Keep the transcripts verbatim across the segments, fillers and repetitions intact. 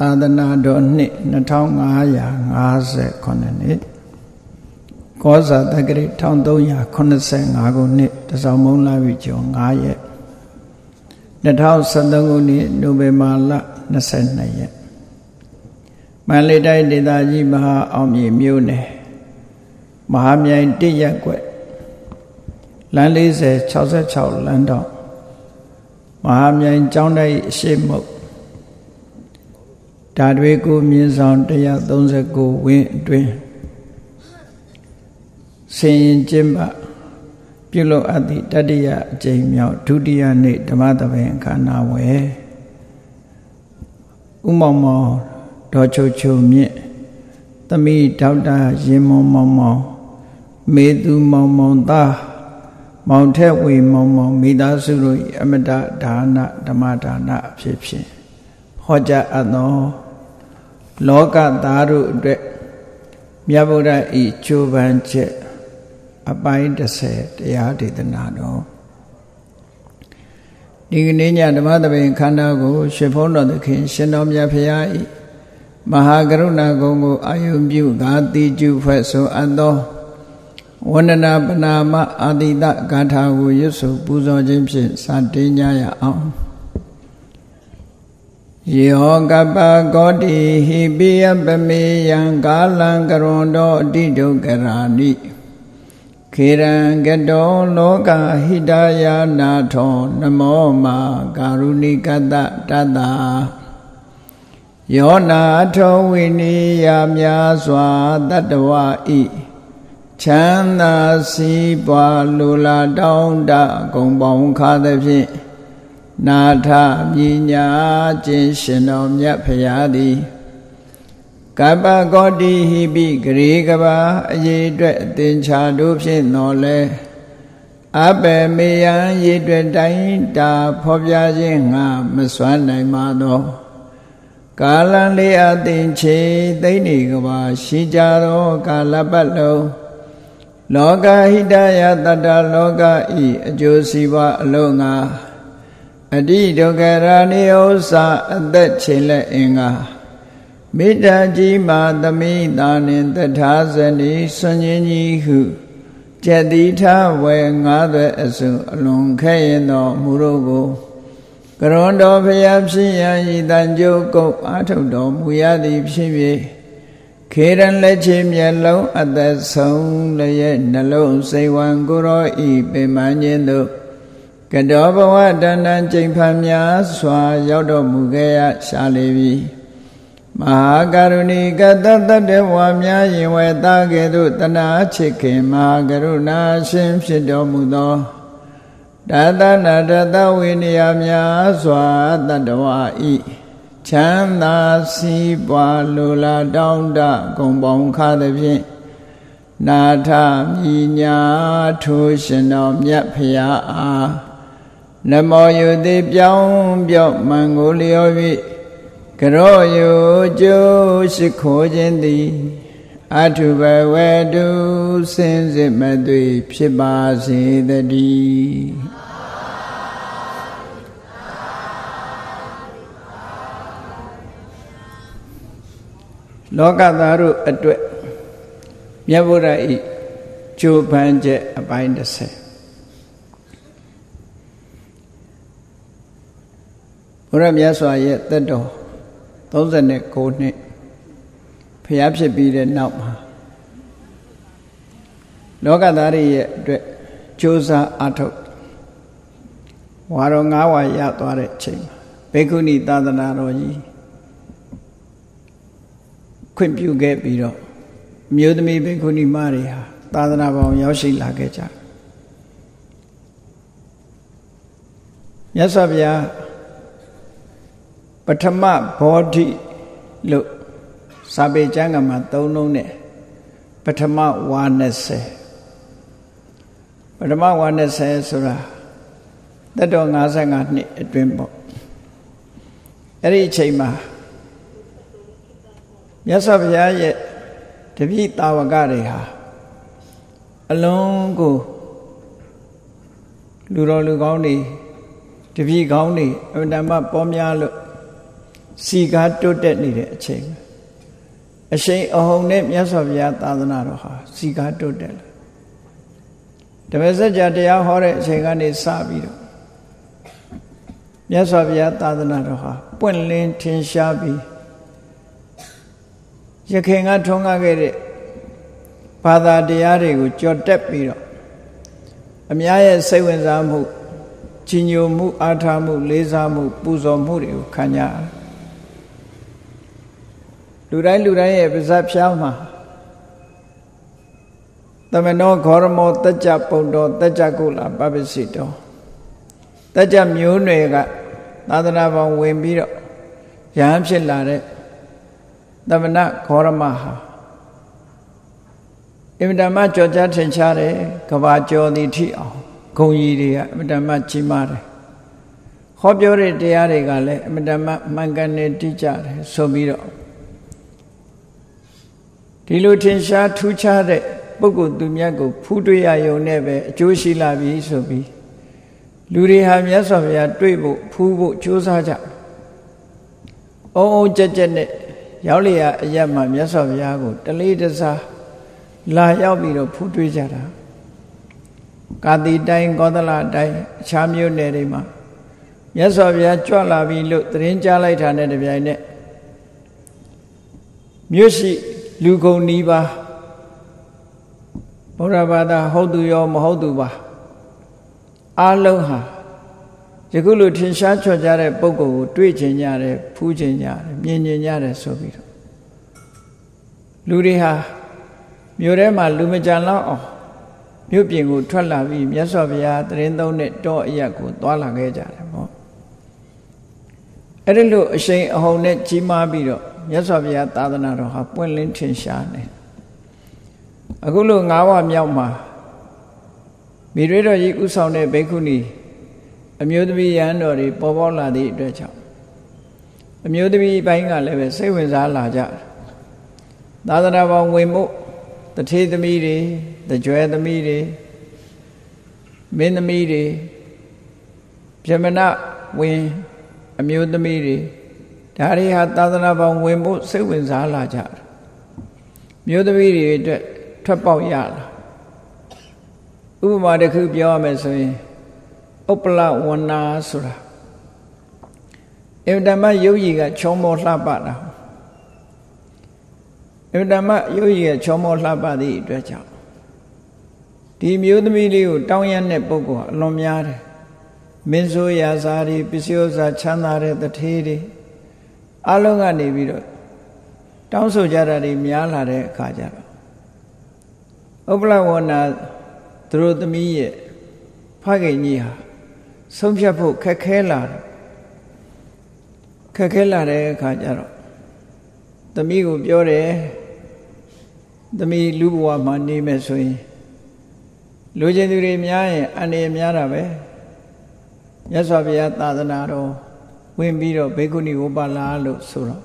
သာသနာတော်နှစ်နှစ်ထောင်ငါးရာငါးဆယ်ခုနှစ်ကောဇာတက္ကရာတစ်ထောင်သုံးရာခုနှစ်ဆယ်ငါးခုနှစ်တစောင်းမုံလာပြီကျော်ငါးရက်နှစ်ထောင်ဆယ်သုံးခုနှစ်နိုဝင်ဘာလနှစ်ဆယ်နှစ်ရက်မန္တလေးတိုင်းဒေသကြီးမဟာအောင်မြေမြို့နယ်မဟာမြိုင်တစ်ရပ်ကွက်လမ်းလေးဆယ်၆၆လမ်းတော့မဟာမြိုင်ကျောင်းတိုက်အရှိမုတ်ဓာတွေကိုမြင်းဆောင်တစ်ရာသုံးဆယ်ကိုဝင်းအတွင်းဆင်ရင်ကျင်းပပြုလုပ်အပ်သည့်တတိယအကြိမ်မြောက်ဒုတိယနေ့ဓမ္မသဘင်အခမ်းအနားဝယ်ဥမောင်မောင်ဒေါ်ချိုချိုမြင့်သမီးဒေါက်တာရင်မောင်မောင်မောင်မေသူမောင်မောင်သားမောင်ထက်ဝေမောင်မောင်မိသားစုတို့၏အမတဒါနဓမ္မဒါနအဖြစ်ဖြင့်ဟောကြားအပ်သောလောကသားတို့အတွက်မြတ်ဗုဒ္ဓ၏ကြိုးပမ်းချက်အပိုင်းတစ်ဆယ်တရားဒေသနာတော်ဒီကနေ့ညဓမ္မသဘင်ခန္ဓာကိုရွှေဖုံးတော်သခင်ရှင်တော်မြတ်ဖရာ၏မဟာကရုဏာဂုဏ်ကိုအာယုပြုကာတိကျုဖွဲ့ဆိုအပ်သောဝန္ဒနာပနာမအာတိတဂါထာကိုရွတ်ဆိုပူဇော်ခြင်းဖြင့်စတင်ကြရအောင်ယောကပကောတိဟိပိယပမေယံကာလံကရွန်တော်အတိဒုက္ခရာနိခေရံကတောလောကဟိတယာနာထောနမောမာကာရုဏိကတတတယောနာထောဝိနိယမြာစွာတတဝဤချမ်းသာစီးပွားလူလာတောင်းတဂုံပေါင်းခါသဖြင့်နာထမြညာခြင်းရှင်တော်မြတ်ဖရာသည်ကပ္ပကောတိဟိပိဂရေကဘာအရေးအတွက်အသင်္ချာတို့ဖြင့်တော်လဲအပေမေယံရေးအတွက်တိုင်းတာဖော်ပြခြင်းငါမစွမ်းနိုင်ပါသောကာလံလေးအသင်ချေသိနေကဘာရှိကြသောကာလပတ်လုံးလောကဟိတယတတ္တလောကဤအကျိုးစီးပွားအလုံးငါအတိဒုက္ခရာနိဥ္စာအသက်ချေလက်အင်္ဂါမေတ္တာကြီးမာသမိတာနှင့်တထာဇနီဆွန်ခြင်းကြီးဟုကျက်တိထဝေငါးသွဲအစုအလွန်ခဲရင်သောမူတို့ကိုကရွန်တော်ဖျားဖြစ်ရန်ဤတန်ကြိုးကုတ်အားထုတ်တော်မူရသည်ဖြစ်၍ခေရန်လက်ချေမျက်လုံးအသက်ဆုံးလည်းရဲ့နှလုံးစိတ်ဝံကိုရောဤပင်မခြင်းတို့ကတောဘဝတဏ္ဍကျိန်ဖန်များစွာရောက်တော်မူခဲ့ရရှာလေပြီမဟာကရုဏီကတတတဝါများရင်ဝဲသားကဲ့သို့တဏှာချစ်ခင်မဟာကရုဏာရှင်ဖြစ်တော်မူသောတသနာတတဝိနည်းများစွာတတဝဤချမ်းသာစီးပွားလိုလားတောင်းတဂုံပေါင်းခါသဖြင့်နာထမြညာထိုးရှင်တော်မြတ်ဖရာအားနမောယုတိပြောင်းပြော့မန်ကိုလျော်၍ကရောယုကျိုးရှိခိုးခြင်းသည်အထုဘဝတုစင်စစ်မသွေဖြစ်ပါစေတည်းလောကသားတို့အတွက်မြတ်ဗုဒ္ဓ၏ကြိုးပမ်းချက်အပိုင်းတစ်ဆယ်ဘုရားမြတ်စွာရဲ့သက်တော်သုံးဆယ်ကိုနှစ်ဖျားဖြစ်ပြီးတဲ့နောက်မှာလောကသားတွေရဲ့အတွက်ကြိုးစားအားထုတ်ဝါတော်ငါးဝါရသွားတဲ့အချိန်မှာဘိက္ခုနီသာသနာတော်ကြီးခွင့်ပြုခဲ့ပြီးတော့မြို့သမီးဘိက္ခုနီမတွေဟာသာသနာပေါင်းရောက်ရှိလာခဲ့ကြမြတ်စွာဘုရားပထမဘောဓိလို့စာပေကျမ်းကမှာသုံးလုံးနဲ့ပထမဝါနှစ်ဆယ်ပထမဝါနှစ်ဆယ်ဆိုတာသက်တော်၅၅နှစ်အတွင်းပေါ့အဲ့ဒီအချိန်မှာမြတ်စွာဘုရားရဲ့တပည့်တာဝကတွေဟာအလုံးကိုလူတော်လူကောင်းတွေတပည့်ကောင်းတွေအမှန်တမ်းပေါများလို့စီကားတိုးတက်နေတဲ့အချိန်အရှိန်အဟုန်နဲ့မြတ်စွာဘုရားသာသနာတော်ဟာစီကားတိုးတက်လာဓမ္မစကြာတရားဟောတဲ့အချိန်ကနေစပြီးတော့မြတ်စွာဘုရားသာသနာတော်ဟာပွင့်လင်းထင်ရှားပြီးရခင်ကထွန်းကားခဲ့တဲ့ဘာသာတရားတွေကိုကြော်တက်ပြီးတော့အများရဲ့စိတ်ဝင်စားမှုကြီးညိုမှုအားထားမှုလေးစားမှုပူဇော်မှုတွေကိုခံကြရတယ်လူတိုင်းလူတိုင်းရဲ့ပါးစပ်ဖြားမှာသမနောခောရမောတัจจပုဏ္ဏတัจจကုလပပ္ပစိတောတัจจမျိုးနွယ်ကသာသနာပေါင်းဝင်ပြီးတော့ရဟန်းဖြစ်လာတဲ့သမဏခောရမဟာအမြဲတမ်းကြောကြားထင်ရှားတယ်ကဘာကျော်သည်ထိအောင်ဂုံကြီးတွေကအမြဲတမ်းကြီးမားတယ်ဟောပြောတဲ့တရားတွေကလည်းအမြဲတမ်းမှန်ကန်နေတိကျတယ်ဆိုပြီးတော့ဒီလိုထင်ရှားထူးခြားတဲ့ပုဂ္ဂိုလ်သူမြတ်ကိုဖူးတွေ့ရရုံနဲ့ပဲအကျိုးရှိလာပြီဆိုပြီးလူတွေဟာမြတ်စွာဘုရားတွေ့ဖို့ဖူးဖို့ကြိုးစားကြအုံအုံကြက်ကြက်နဲ့ရောက်လျာအရက်မှာမြတ်စွာဘုရားကိုတလေးတစားလာရောက်ပြီးတော့ဖူးတွေ့ကြတာကာတိတိုင်းကောသလတိုင်းအခြားမြို့နယ်တွေမှာမြတ်စွာဘုရားကြွလာပြီလို့သတင်းကြားလိုက်တာနဲ့တပြိုင်နက်မြို့ရှိလူကုန်နီးပါးဘုရားဘာသာဟုတ်သူရောမဟုတ်သူပါအားလုံးဟာယခုလိုထင်ရှားချော်ကြတဲ့ပုဂ္ဂိုလ်ကိုတွေ့ချင်ကြတယ်ဖူးချင်ကြတယ်မြင်ချင်ကြတယ်ဆိုပြီးတော့လူတွေဟာမြို့ထဲမှာလူမကြံလောက်အောင်မြို့ပြင်ကိုထွက်လာပြီးမြတ်စွာဘုရားတရင်သုံးတဲ့တောအရက်ကိုသွားလာခဲ့ကြတယ်ပေါ့အဲ့ဒီလိုအရှိန်အဟုန်နဲ့ကြီးမားပြီးတော့မြတ်စွာဘုရားသာသနာတော်ဟာပွင့်လင်းထင်ရှားနေအခုလိုငါးဝမြောက်မှာမိရွေတော်ကြီးဥဆောင်တဲ့ဘိက္ခုနီအမျိုးသမီးရဟန်းတော်တွေပေါ်ပေါက်လာသည့်အတွက်ကြောင့်အမျိုးသမီးပိုင်းကလည်းပဲစိတ်ဝင်စားလာကြသာသနာပေါင်းဝင်မှုတထေးသမီးတွေတကြွယ်သမီးတွေမင်းသမီးတွေဗြဟ္မဏဝင်အမျိုးသမီးတွေဒါတွေဟာသာသနာပေါင်းဝင်ဖို့စိတ်ဝင်စားလာကြတယ်မျိုးသမီးတွေအတွက်ထွက်ပေါက်ရလာဥပမာတစ်ခုပြောရမယ်ဆိုရင်ဥပ္ပလဝနာဆိုတာအဗ္ဗဓမ္မယုတ်ကြီးကချောမောလှပတာအဗ္ဗဓမ္မယုတ်ကြီးကချောမောလှပသည့်အတွက်ကြောင့်ဒီမျိုးသမီးလေးကိုတောင်းရတဲ့ပုဂ္ဂိုလ်အလွန်များတယ်မင်းဆိုရာဇာတွေပစ္စည်းဥစ္စာချမ်းသာတဲ့တထေးတွေအလုံးကနေပြီးတော့တောင်းဆိုကြတာတွေများလာတဲ့အခါကျတော့ဥပ္ပလဝနာသူတို့သမီးရဲ့ဖခင်ကြီးဟာဆုံးဖြတ်ဖို့ခက်ခဲလာတယ်ခက်ခဲလာတဲ့အခါကျတော့သမီးကိုပြောတယ်သမီးလူဘဝမှာနေမယ်ဆိုရင်လူချင်းသူတွေများရင်အနေများတာပဲမြတ်စွာဘုရားသာသနာတော်ဝင်ပြီးတော့ဘေကုဏီဝပလာလို့ဆိုတော့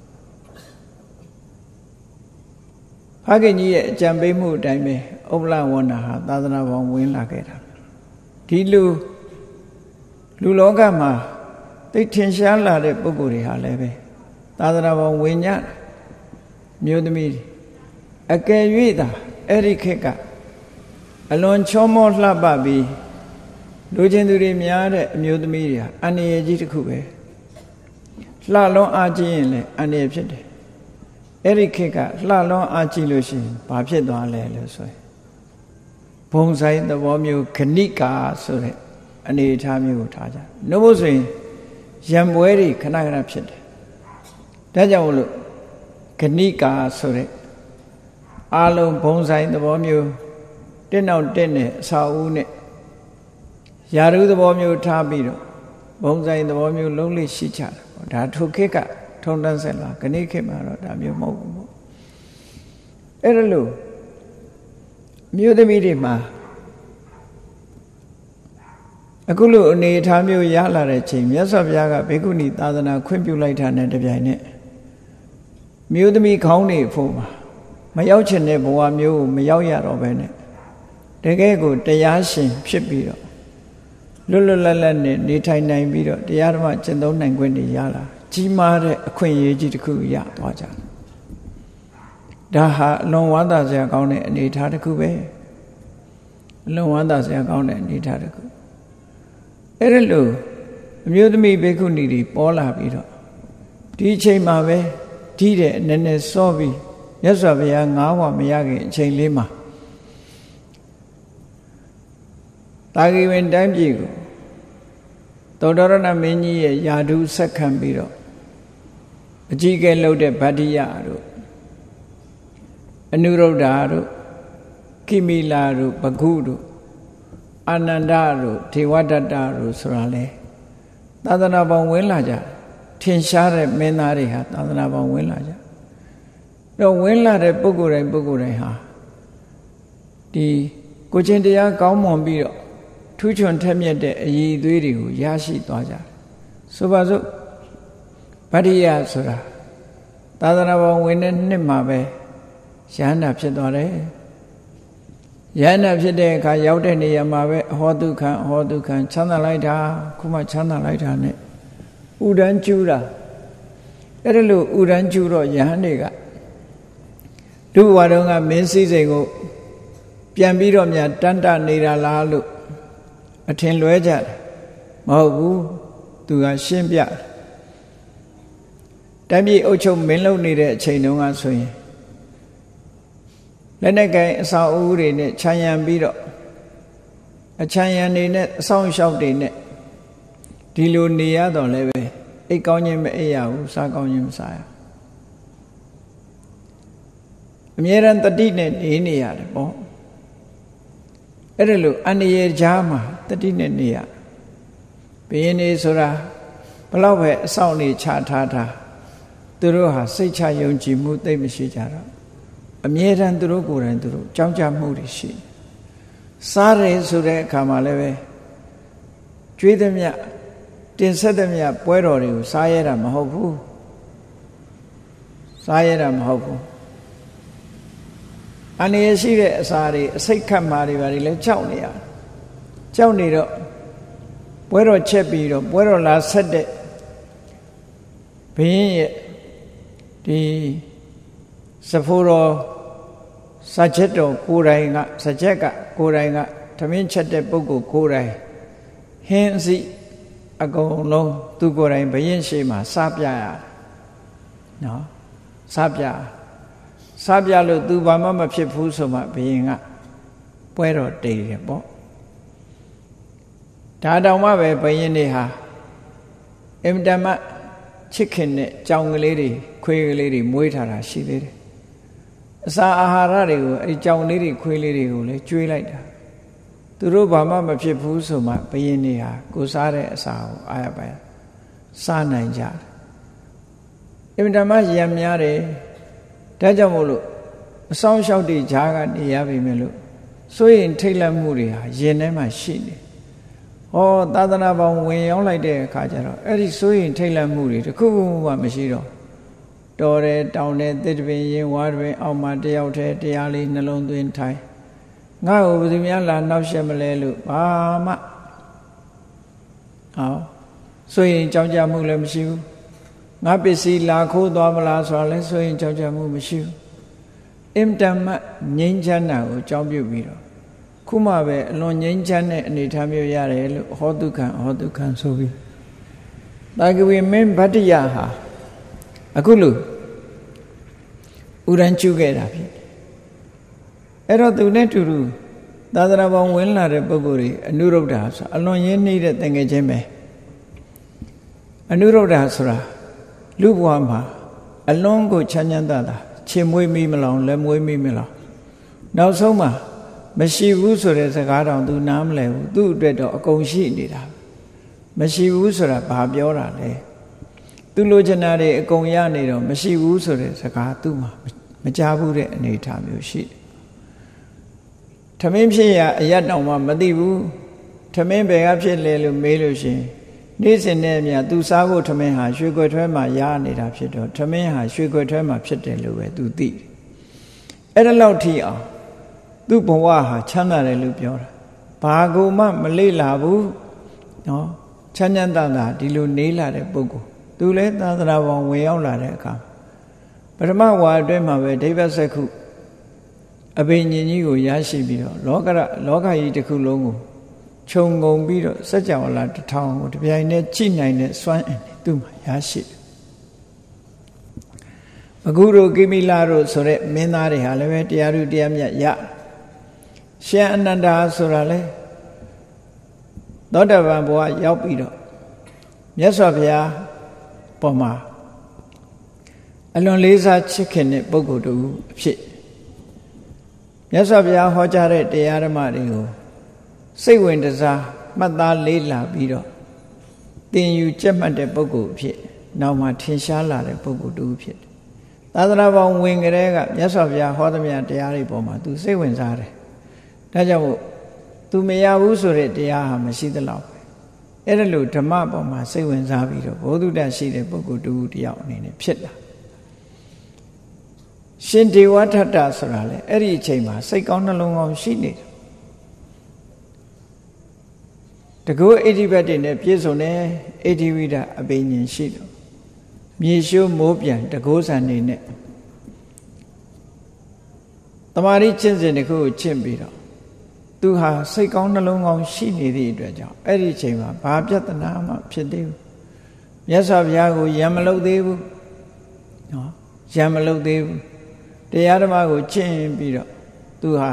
ဖခင်ကြီးရဲ့အကြံပေးမှုအတိုင်းပဲဥပ္ပလဝနာဟာသာသနာပေါင်းဝင်လာခဲ့တာဒီလူလူလောကမှာသိထင်ရှားလာတဲ့ပုဂ္ဂိုလ်တွေဟာလည်းပဲသာသနာပေါင်းဝင်ညမျိုးသမီးအကယ်၍သာအဲ့ဒီခေတ်ကအလွန်ချောမောလှပပြီးလူချင်းသူတွေများတဲ့အမျိုးသမီးတွေဟာအန္တရာယ်ကြီးတစ်ခုပဲလှလွန်အားကြီးရင်လည်းအန္တရာယ်ဖြစ်တယ်အဲ့ဒီခေတ်ကလှလွန်အားကြီးလို့ရှိရင်ဘာဖြစ်သွားလဲလို့ဆိုရင်ဘုံဆိုင်သဘောမျိုးခဏိကာဆိုတဲ့အနေအထားမျိုးကိုထားကြနှုတ်ဖို့ဆိုရင်ရံပွဲတွေခဏခဏဖြစ်တယ်ဒါကြောင့်မလို့ခဏိကာဆိုတဲ့အာလုံးဘုံဆိုင်သဘောမျိုးတက်နောက်တက်နဲ့အစာဦးနဲ့ယာရုသဘောမျိုးထားပြီးတော့ဘုံဆိုင်သဘောမျိုးလုံးလေးရှိချတာပေါ့ဒါထိုခေတ်ကထုံတန်းဆက်လာခဏိခေတ်မှာတော့ဒါမျိုးမဟုတ်ဘူးပေါ့အဲ့ဒါလို့မြို့သမီးတွေမှာအခုလိုအနေအထားမျိုးရလာတဲ့ချိန်မြတ်စွာဘုရားကဘေကုဏီသာသနာခွင့်ပြုလိုက်တာနဲ့တပြိုင်နက်မြို့သမီးခေါင်းနေဖို့မှာမရောက်ချင်တဲ့ဘဝမျိုးကိုမရောက်ရတော့ဘဲနဲ့တကယ်ကိုတရားရှင်ဖြစ်ပြီးတော့လွတ်လွတ်လပ်လပ်နဲ့နေထိုင်နိုင်ပြီးတော့တရားဓမ္မကျင့်သုံးနိုင်ခွင့်တွေရလာချကြီးမားတဲ့အခွင့်အရေးကြီးတစ်ခုရသွားကြတယ်ဒါဟာအလွန်ဝမ်းသာစရာကောင်းတဲ့အနေအထားတစ်ခုပဲအလွန်ဝမ်းသာစရာကောင်းတဲ့အနေအထားတစ်ခုအဲ့ဒါလို့အမျိုးသမီးဘိက္ခုနီတွေပေါ်လာပြီးတော့ဒီအချိန်မှာပဲဒီတဲ့နည်းနည်းစောပြီးမြတ်စွာဘုရားငါးဝါမရခင်အချိန်လေးမှာတာဂိဝင်တိုင်းပြည်ကိုသောတရဏမင်းကြီးရဲ့ယာတုဆက်ခံပြီးတော့အကြီးကဲလှုပ်တဲ့ဗတ္တိယတို့အနုရုဒ္ဓတို့ကိမိလာတို့ဘဂုတို့အာနန္ဒတို့ထေဝဒတ္တတို့ဆိုတာလေသာသနာပေါင်းဝင်လာကြထင်ရှားတဲ့မင်းသားတွေဟာသာသနာပေါင်းဝင်လာကြတော့ဝင်လာတဲ့ပုဂ္ဂိုလ်တိုင်းပုဂ္ဂိုလ်တိုင်းဟာဒီကိုချင်းတရားကောင်းမွန်ပြီးတော့ထူးချွန်ထက်မြက်တဲ့အရည်အသွေးတွေကိုရရှိသွားကြတယ်ဆိုပါစို့ဗတ္တိယဆိုတာသာသနာပေါင်းဝင်တဲ့နှစ်မှာပဲယန္တာဖြစ်သွားတယ်ယန္တာဖြစ်တဲ့အခါရောက်တဲ့နေရာမှာပဲအဟောတုခံအဟောတုခံချမ်းသာလိုက်တာခုမှချမ်းသာလိုက်တာနဲ့ဥဒန်းကျူးတာအဲ့ဒါလို့ဥဒန်းကျူးတော့ယဟန်တွေကဒုဘဝတုန်းကမင်းစည်းစိမ်ကိုပြန်ပြီးတော့များတန်တနေတာလားလို့အထင်လွဲကြတယ်မဟုတ်ဘူးသူကရှင်းပြတယ်တမ်းပြည်အုပ်ချုပ်မင်းလုပ်နေတဲ့အချိန်တုန်းကဆိုရင်လက်နဲ့ကိုင်အဆောင်အဦတွေနဲ့ခြံရံပြီးတော့အခြံရံနေနဲ့အဆောင်လျှောက်တွေနဲ့ဒီလိုနေရတော့လည်းပဲအိတ်ကောင်းခြင်းမအိတ်ရဘူးစားကောင်းခြင်းမစားရအမြဲတမ်းတတိနဲ့နေနေရတယ်ပေါ့အဲ့ဒါလို့အန္တရာယ်ကြားမှာတတိနဲ့နေရဘယင်းနေဆိုတာဘလောက်ပဲအဆောင်နေချထားတာသူတို့ဟာစိတ်ချယုံကြည်မှုသိမရှိကြတော့အမြဲတမ်းသူတို့ကိုယ်တိုင်သူတို့ကြောင်းကြမှုတွေရှိစားတယ်ဆိုတဲ့အခါမှာလည်းပဲကျွေးသမျှတင်ဆက်သမျှပွဲတော်တွေကိုစားရတာမဟုတ်ဘူးစားရတာမဟုတ်ဘူးအနေရရှိတဲ့အစာတွေအစိတ်ခတ်မာတွေဘာတွေလဲကြောက်နေရကြောက်နေတော့ပွဲတော်ချက်ပြီးတော့ပွဲတော်လာဆက်တဲ့ဘုရင်ရဲ့ဒီစဖိုးတော်စာချက်တော်ကိုယ်တိုင်ကစာချက်ကကိုယ်တိုင်ကသမင်းချက်တဲ့ပုဂ္ဂိုလ်ကိုယ်တိုင်ဟင်းအစီအကုန်လုံးသူကိုယ်တိုင်ဘုရင်ရှိမှစားပြရနော်စားပြစားပြလို့သူဘာမှမဖြစ်ဘူးဆိုမှဘုရင်ကပွဲတော်တည်တယ်ပေါ့ဒါတောင်မှပဲဘုရင်တွေဟာအင်မတန်မှချစ်ခင်တဲ့ကြောင်ကလေးတွေခွေးကလေးတွေမွေးထားတာရှိသေးတယ်အစာအာဟာရတွေကိုအဲကြောင်လေးတွေခွေးလေးတွေကိုလည်းကျွေးလိုက်တာသူတို့ဘာမှမဖြစ်ဘူးဆိုမှဘုရင်တွေဟာကိုစားတဲ့အစာကိုအားရပါရစားနိုင်ကြတယ်အင်မတန်မှရံများတယ်ဒါကြောင့်မို့လို့အဆောင်လျှောက်တွေဈာကနေရပြီမယ်လို့စိုးရင်ထိတ်လန့်မှုတွေဟာရင်ထဲမှာရှိနေဟောသာသနာပေါင်းဝင်ရောက်လိုက်တဲ့အခါကျတော့အဲ့ဒီစိုးရင်ထိတ်လန့်မှုတွေတခုမှမရှိတော့တော်တယ်တောင်းတယ်တစ်တပင်ရင်ဝါတပင်အောက်မှာတယောက်တည်းတရားလေးနှလုံးသွင်းထိုင်ငါ့ကိုဘယ်သူများလာနှောက်ယှက်မလဲလို့ဘာမှဟောစိုးရင်ကြောက်ကြမှုလည်းမရှိဘူးငါပစ္စည်းလာခိုးသွားမလားဆိုတော့လည်းစိုးရင်ကြောက်ကြမှုမရှိဘူးအင်တမ်မငြိမ်းချမ်းတာကိုအကြောင်းပြုပြီးတော့ခုမှပဲအလွန်ငြိမ်းချမ်းတဲ့အနေအထားမျိုးရတယ်လို့ဟောတုခံဟောတုခံဆိုပြီးတာဂဝေမင်းဗတ္တိယဟာအခုလို့ဥရန်ကျုခဲ့တာဖြစ်အဲ့တော့သူနဲ့တူတူသာသနာပေါင်းဝင်လာတဲ့ပုဂ္ဂိုလ်တွေအနုရုဒ္ဓဆိုအလွန်ရင်းနှီးတဲ့တန်ငယ်ချင်းပဲအနုရုဒ္ဓဆိုတာလူဘဝမှာအလွန်ကိုချမ်းချမ်းသာသာခြေမွေးမိမလောင်လက်မွေးမိမလောင်နောက်ဆုံးမှာမရှိဘူးဆိုတဲ့စကားတောင်သူနားမလဲဘူးသူ့အတွက်တော့အကုန်ရှိနေတာမရှိဘူးဆိုတာဘာပြောတာလဲသူလိုချင်တာတွေအကုန်ရနေတော့မရှိဘူးဆိုတဲ့စကားသူ့မှာမကြားဘူးတဲ့အနေအထားမျိုးရှိတယ်ထမင်းဖြစ်ရအရက်တောင်မှမသိဘူးထမင်းဘယ်ကဖြစ်လဲလို့မေးလို့ရှိရင်နေ့စဉ်နဲ့အမျှသူစားဖို့ထမင်းဟာရွှေခွက်ထွဲမှာရနေတာဖြစ်တော့ထမင်းဟာရွှေခွက်ထွဲမှာဖြစ်တယ်လို့ပဲသူသိတယ်အဲ့ဒါလောက်ထိအောင်သူ့ဘဝဟာချမ်းသာတယ်လို့ပြောတာဘာကိုမှမလေ့လာဘူးနော်ချမ်းချမ်းသာသာဒီလိုနေလာတဲ့ပုဂ္ဂိုလ်သူလည်းသာသနာပေါ်ဝင်ရောက်လာတဲ့အခါပထမဝါအတွင်းမှာပဲဒိဗ္ဗစက္ခုအဘိညာဉ်ကြီးကိုရရှိပြီးတော့လောကရလောကကြီးတစ်ခုလုံးကိုခြုံငုံပြီးတော့စัจ java လာတစ်ထောင်ကိုတပြိုင်တည်းကြည့်နိုင်တဲ့စွမ်းအင်သူ့မှာရရှိတယ်အခုတို့ကိမိလာတို့ဆိုတဲ့မင်းသားတွေဟာလည်းပဲတရားဥတရားမြတ်ရရှင်အနန္ဒာဆိုတာလေသောတပန်ဘဝရောက်ပြီးတော့မြတ်စွာဘုရားပေါ်မှာအလွန်လေးစားချစ်ခင်တဲ့ပုဂ္ဂိုလ်တူအဖြစ်မြတ်စွာဘုရားဟောကြားတဲ့တရားဓမ္မတွေကိုစိတ်ဝင်စားမှတ်သားလေးလာပြီးတော့သင်ယူကြက်မှတ်တဲ့ပုဂ္ဂိုလ်အဖြစ်နောက်မှထင်ရှားလာတဲ့ပုဂ္ဂိုလ်တူဖြစ်တယ်သာသနာပေါင်းဝင်ကြတဲ့ကမြတ်စွာဘုရားဟောသမျှတရားတွေပေါ်မှာ तू စိတ်ဝင်စားတယ်ဒါကြောင့်မို့ तू မရဘူးဆိုတဲ့တရားဟာမရှိသလောက်ပဲအဲ့ဒါလို့ဓမ္မပေါ်မှာစိတ်ဝင်စားပြီးတော့ဘုဒ္ဓတရှိတဲ့ပုဂ္ဂိုလ်တူတယောက်အနေနဲ့ဖြစ်လာရှင်ဒေဝထတ္တဆိုတာလေအဲ့ဒီအချိန်မှာစိတ်ကောင်းနှလုံးကောင်းရှိနေတယ်တကူအိဋ္ဌိဘတ်တွေနဲ့ပြည့်စုံတဲ့အိဋ္ဌိဝိဒအဘိညာဉ်ရှိတယ်မြေရှိုးမိုးပြန်တကူဆန်နေနဲ့တမာရီကျင့်စဉ်တစ်ခုကိုကျင့်ပြီးတော့သူဟာစိတ်ကောင်းနှလုံးကောင်းရှိနေသည့်အတွက်ကြောင့်အဲ့ဒီအချိန်မှာဘာပြဿနာမှဖြစ်သေးဘူးမြတ်စွာဘုရားကိုယံမလုပ်သေးဘူးနော်ယံမလုပ်သေးဘူးတရားဓမ္မကိုကျင့်ပြီးတော့သူဟာ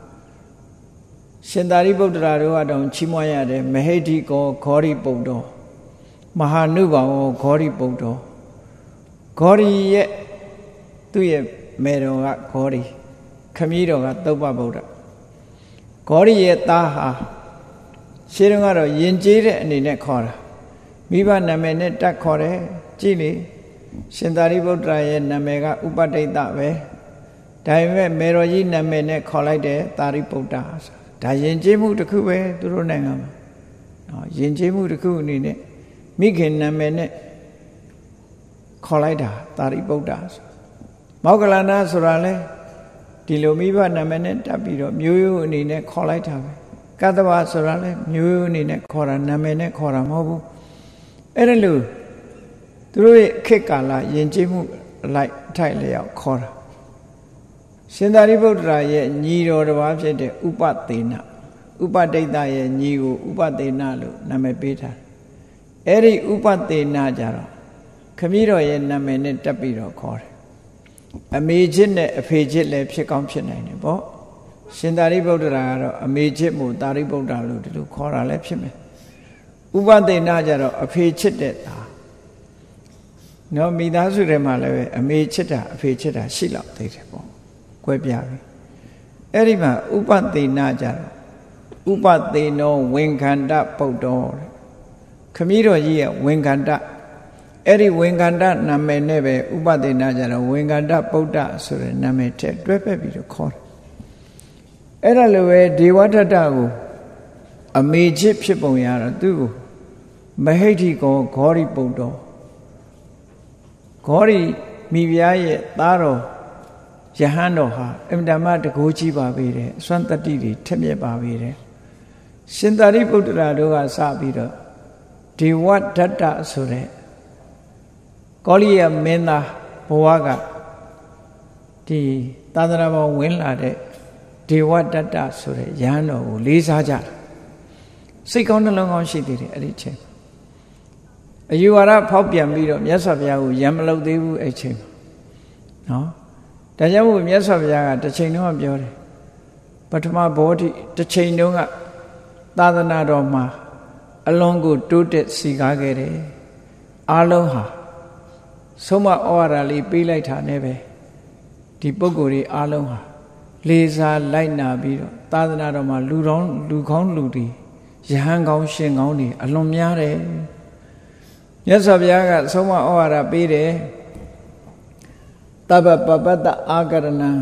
ရှင်သာရိပုတ္တရာတို့အတောင်ချီးမွမ်းရတယ်မဟိဋ္ဌိကောဂေါရိပုတ္တောမဟာနုဘောင်ဂေါရိပုတ္တောဂေါရိရဲ့သူ့ရဲ့မေတော်ကဂေါရိခမည်းတော်ကသုပ္ပဗုဒ္ဓဂေါရိရဲ့သားဟာရှင်းတော့ကတော့ယဉ်ကျေးတဲ့အနေနဲ့ခေါ်တာမိဘနာမည်နဲ့တက်ခေါ်တယ်ကြည့်လေရှင်သာရိပုတ္တရာရဲ့နာမည်ကဥပဋိတ္တပဲဒါပေမဲ့မေတော်ကြီးနာမည်နဲ့ခေါ်လိုက်တယ်သာရိပုတ္တဒါယဉ်ကျေးမှုတစ်ခုပဲသူတို့နိုင်ငံမှာနော်ယဉ်ကျေးမှုတစ်ခုအနေနဲ့မိခင်နာမည်နဲ့ခေါ်လိုက်တာသာရိပုတ္တမောဂလနာဆိုတာလဲဒီလိုမိဘနာမည်နဲ့တက်ပြီးတော့မျိုးရိုးအနေနဲ့ခေါ်လိုက်တာပဲကတ္တဝဆိုတာလဲမျိုးရိုးအနေနဲ့ခေါ်တာနာမည်နဲ့ခေါ်တာမဟုတ်ဘူးအဲ့ဒါလို့သူတို့ရဲ့ခေတ်ကာလယဉ်ကျေးမှုလိုက်ထိုက်လျောက်ခေါ်တာရှင်သာရိပုတ္တရာရဲ့ညီတော်တစ်ပါးဖြစ်တဲ့ဥပသေနဥပဒိတ္တရဲ့ညီကိုဥပသေနလို့နာမည်ပေးထားအဲ့ဒီဥပသေနကြတော့ခမည်းတော်ရဲ့နာမည်နဲ့တက်ပြီးတော့ခေါ်တယ်အမေချစ်နဲ့အဖေချစ်လည်းဖြစ်ကောင်းဖြစ်နိုင်တယ်ပေါ့ရှင်သာရိပုတ္တရာကတော့အမေချစ်မို့သာရိပုတ္တရာလို့ဒီလိုခေါ်တာလည်းဖြစ်မယ်ဥပသေနကြတော့အဖေချစ်တဲ့သားနော်မိသားစုထဲမှာလည်းပဲအမေချစ်တာအဖေချစ်တာရှိလောက်သေးတယ်ပေါ့ကွဲပြားပြီအဲ့ဒီမှာဥပသေနကြတော့ဥပသေနောဝင်္ခန္တပုတ္တောတဲ့ခမည်းတော်ကြီးရဲ့ဝင်္ခန္တအဲ့ဒီဝင်္ခန္တနာမည်နဲ့ပဲဥပသေနကြတော့ဝင်္ခန္တပုတ္တဆိုတဲ့နာမည်ထည့်တွဲဖက်ပြီးတော့ခေါ်တယ်အဲ့ဒါလိုပဲဒေဝထတ္တကိုအမေချစ်ဖြစ်ပုံရတော့သူ့ကိုမဟိဋ္ဌိကောဂေါရိပုတ္တောဂေါရိမိဖုရားရဲ့သားတော်ယဟန်တော်ဟာအမြဲတမ်းတကိုးကြီးပါပေတယ်အစွမ်းတတိတွေထက်မြက်ပါပေတယ်ရှင်သာရိပုတ္တရာတို့ကစပြီးတော့ဒေဝဒတ္တဆိုတဲ့ကောလိယမင်းသားဘဝကဒီသာသနာပေါ်ဝင်လာတဲ့ဒေဝဒတ္တဆိုတဲ့ယဟန်တော်ကိုလေးစားကြတယ်စိတ်ကောင်းနှလုံးကောင်းရှိသေးတယ်အဲ့ဒီချိန်အယူဝါဒဖောက်ပြန်ပြီးတော့မြတ်စွာဘုရားကိုယံမလုပ်သေးဘူးအဲ့ချိန်နော်ဒါကြောင့်မို့မြတ်စွာဘုရားကတစ်ချိန်လုံးကပြောတယ်ပထမဘောဓိတစ်ချိန်လုံးကသာသနာတော်မှာအလုံးကိုတိုးတက်စီကားခဲ့တယ်အားလုံးဟာဆုံးမဩဝါဒလေးပေးလိုက်တာနဲ့ပဲဒီပုဂ္ဂိုလ်တွေအားလုံးဟာလေးစားလိုက်နာပြီးတော့သာသနာတော်မှာလူကောင်းလူကောင်းလူတွေယဟန်ကောင်းရှင်ကောင်းတွေအလွန်များတယ်မြတ်စွာဘုရားကဆုံးမဩဝါဒပေးတယ်တပ္ပပပတ္တအာကရဏံ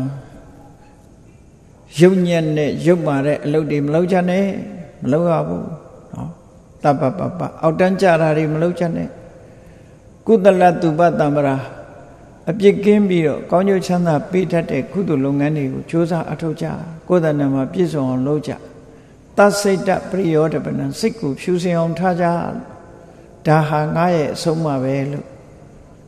ရုပ်ညက်နဲ့ရုပ်မာတဲ့အလုပ်တွေမလုပ်ချင်နဲ့မလုပ်ရဘူးနော်တပ္ပပပအောက်တန်းကြတာတွေမလုပ်ချင်နဲ့ကုသလတုပတံပရာအပြစ်ကင်းပြီးတော့ကောင်းကျိုးချမ်းသာပေးတတ်တဲ့ကုသိုလ်လုပ်ငန်းတွေကိုကြိုးစားအထောက်ကြကိုယ်တဏ္ဍာမှာပြည့်စုံအောင်လုပ်ကြသစိတ်တပရိယောတပနံစိတ်ကိုဖြူစင်အောင်ထားကြဒါဟာငါရဲ့အဆုံးအမပဲလို့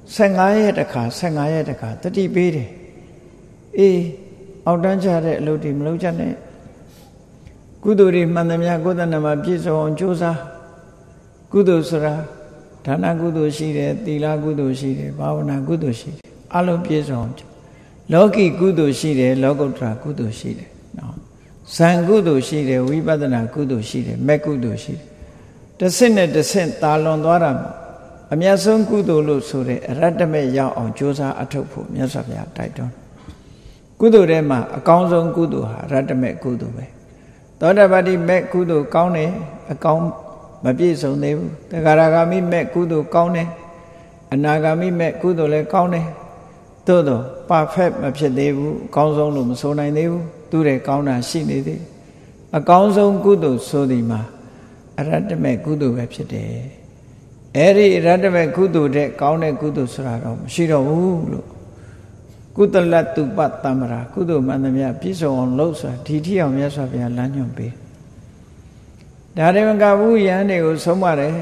15ရက်တခါ15ရက်တခါတတိပေးတယ်အေးအောက်တန်းချတဲ့အလုပ်တွေမလုပ်ကြနဲ့ကုသိုလ်တွေမှန်သမျှကိုယ်တဏ္ဍမှာပြည့်စုံအောင်ကြိုးစားကုသိုလ်ဆိုတာဒါနကုသိုလ်ရှိတယ်သီလကုသိုလ်ရှိတယ်ဘာဝနာကုသိုလ်ရှိတယ်အလုံးပြည့်စုံအောင်လောကီကုသိုလ်ရှိတယ်လောကုတ္တရာကုသိုလ်ရှိတယ်နော်ဇံကုသိုလ်ရှိတယ်ဝိပဿနာကုသိုလ်ရှိတယ်မက်ကုသိုလ်ရှိတယ်တစ်ဆင့်နဲ့တစ်ဆင့်တာလွန်သွားတာအမြတ်ဆုံးကုသိုလ်လို့ဆိုတဲ့အရတ္တမဲ့ရောက်အောင်ကြိုးစားအထောက်ဖို့မြတ်စွာဘုရားတိုက်တွန်းကုသိုလ်ထဲမှာအကောင်းဆုံးကုသိုလ်ဟာအရတ္တမဲ့ကုသိုလ်ပဲသောတာပတိမဲ့ကုသိုလ်ကောင်းတယ်အကောင်းမပြည့်စုံသေးဘူးတဂရဂါမိမဲ့ကုသိုလ်ကောင်းတယ်အနာဂါမိမဲ့ကုသိုလ်လည်းကောင်းတယ်သို့တော့ perfect မဖြစ်သေးဘူးအကောင်းဆုံးလို့မဆိုနိုင်သေးဘူးသူတဲ့ကောင်းတာရှိနေသေးအကောင်းဆုံးကုသိုလ်ဆိုဒီမှာအရတ္တမဲ့ကုသိုလ်ပဲဖြစ်တယ်အဲ့ဒီအရတ္တမဲ့ကုသိုလ်တဲ့ကောင်းတဲ့ကုသိုလ်ဆိုတာတော့မရှိတော့ဘူးလို့ကုသလတုပတမ္ပရာကုသိုလ်မှန်သမျှပြည့်စုံအောင်လုပ်ဆိုတာဒီထိအောင်မြတ်စွာဘုရားလမ်းညွှန်ပေးဒါတွေမကဘူးယဟန်တွေကိုဆုံးမတယ်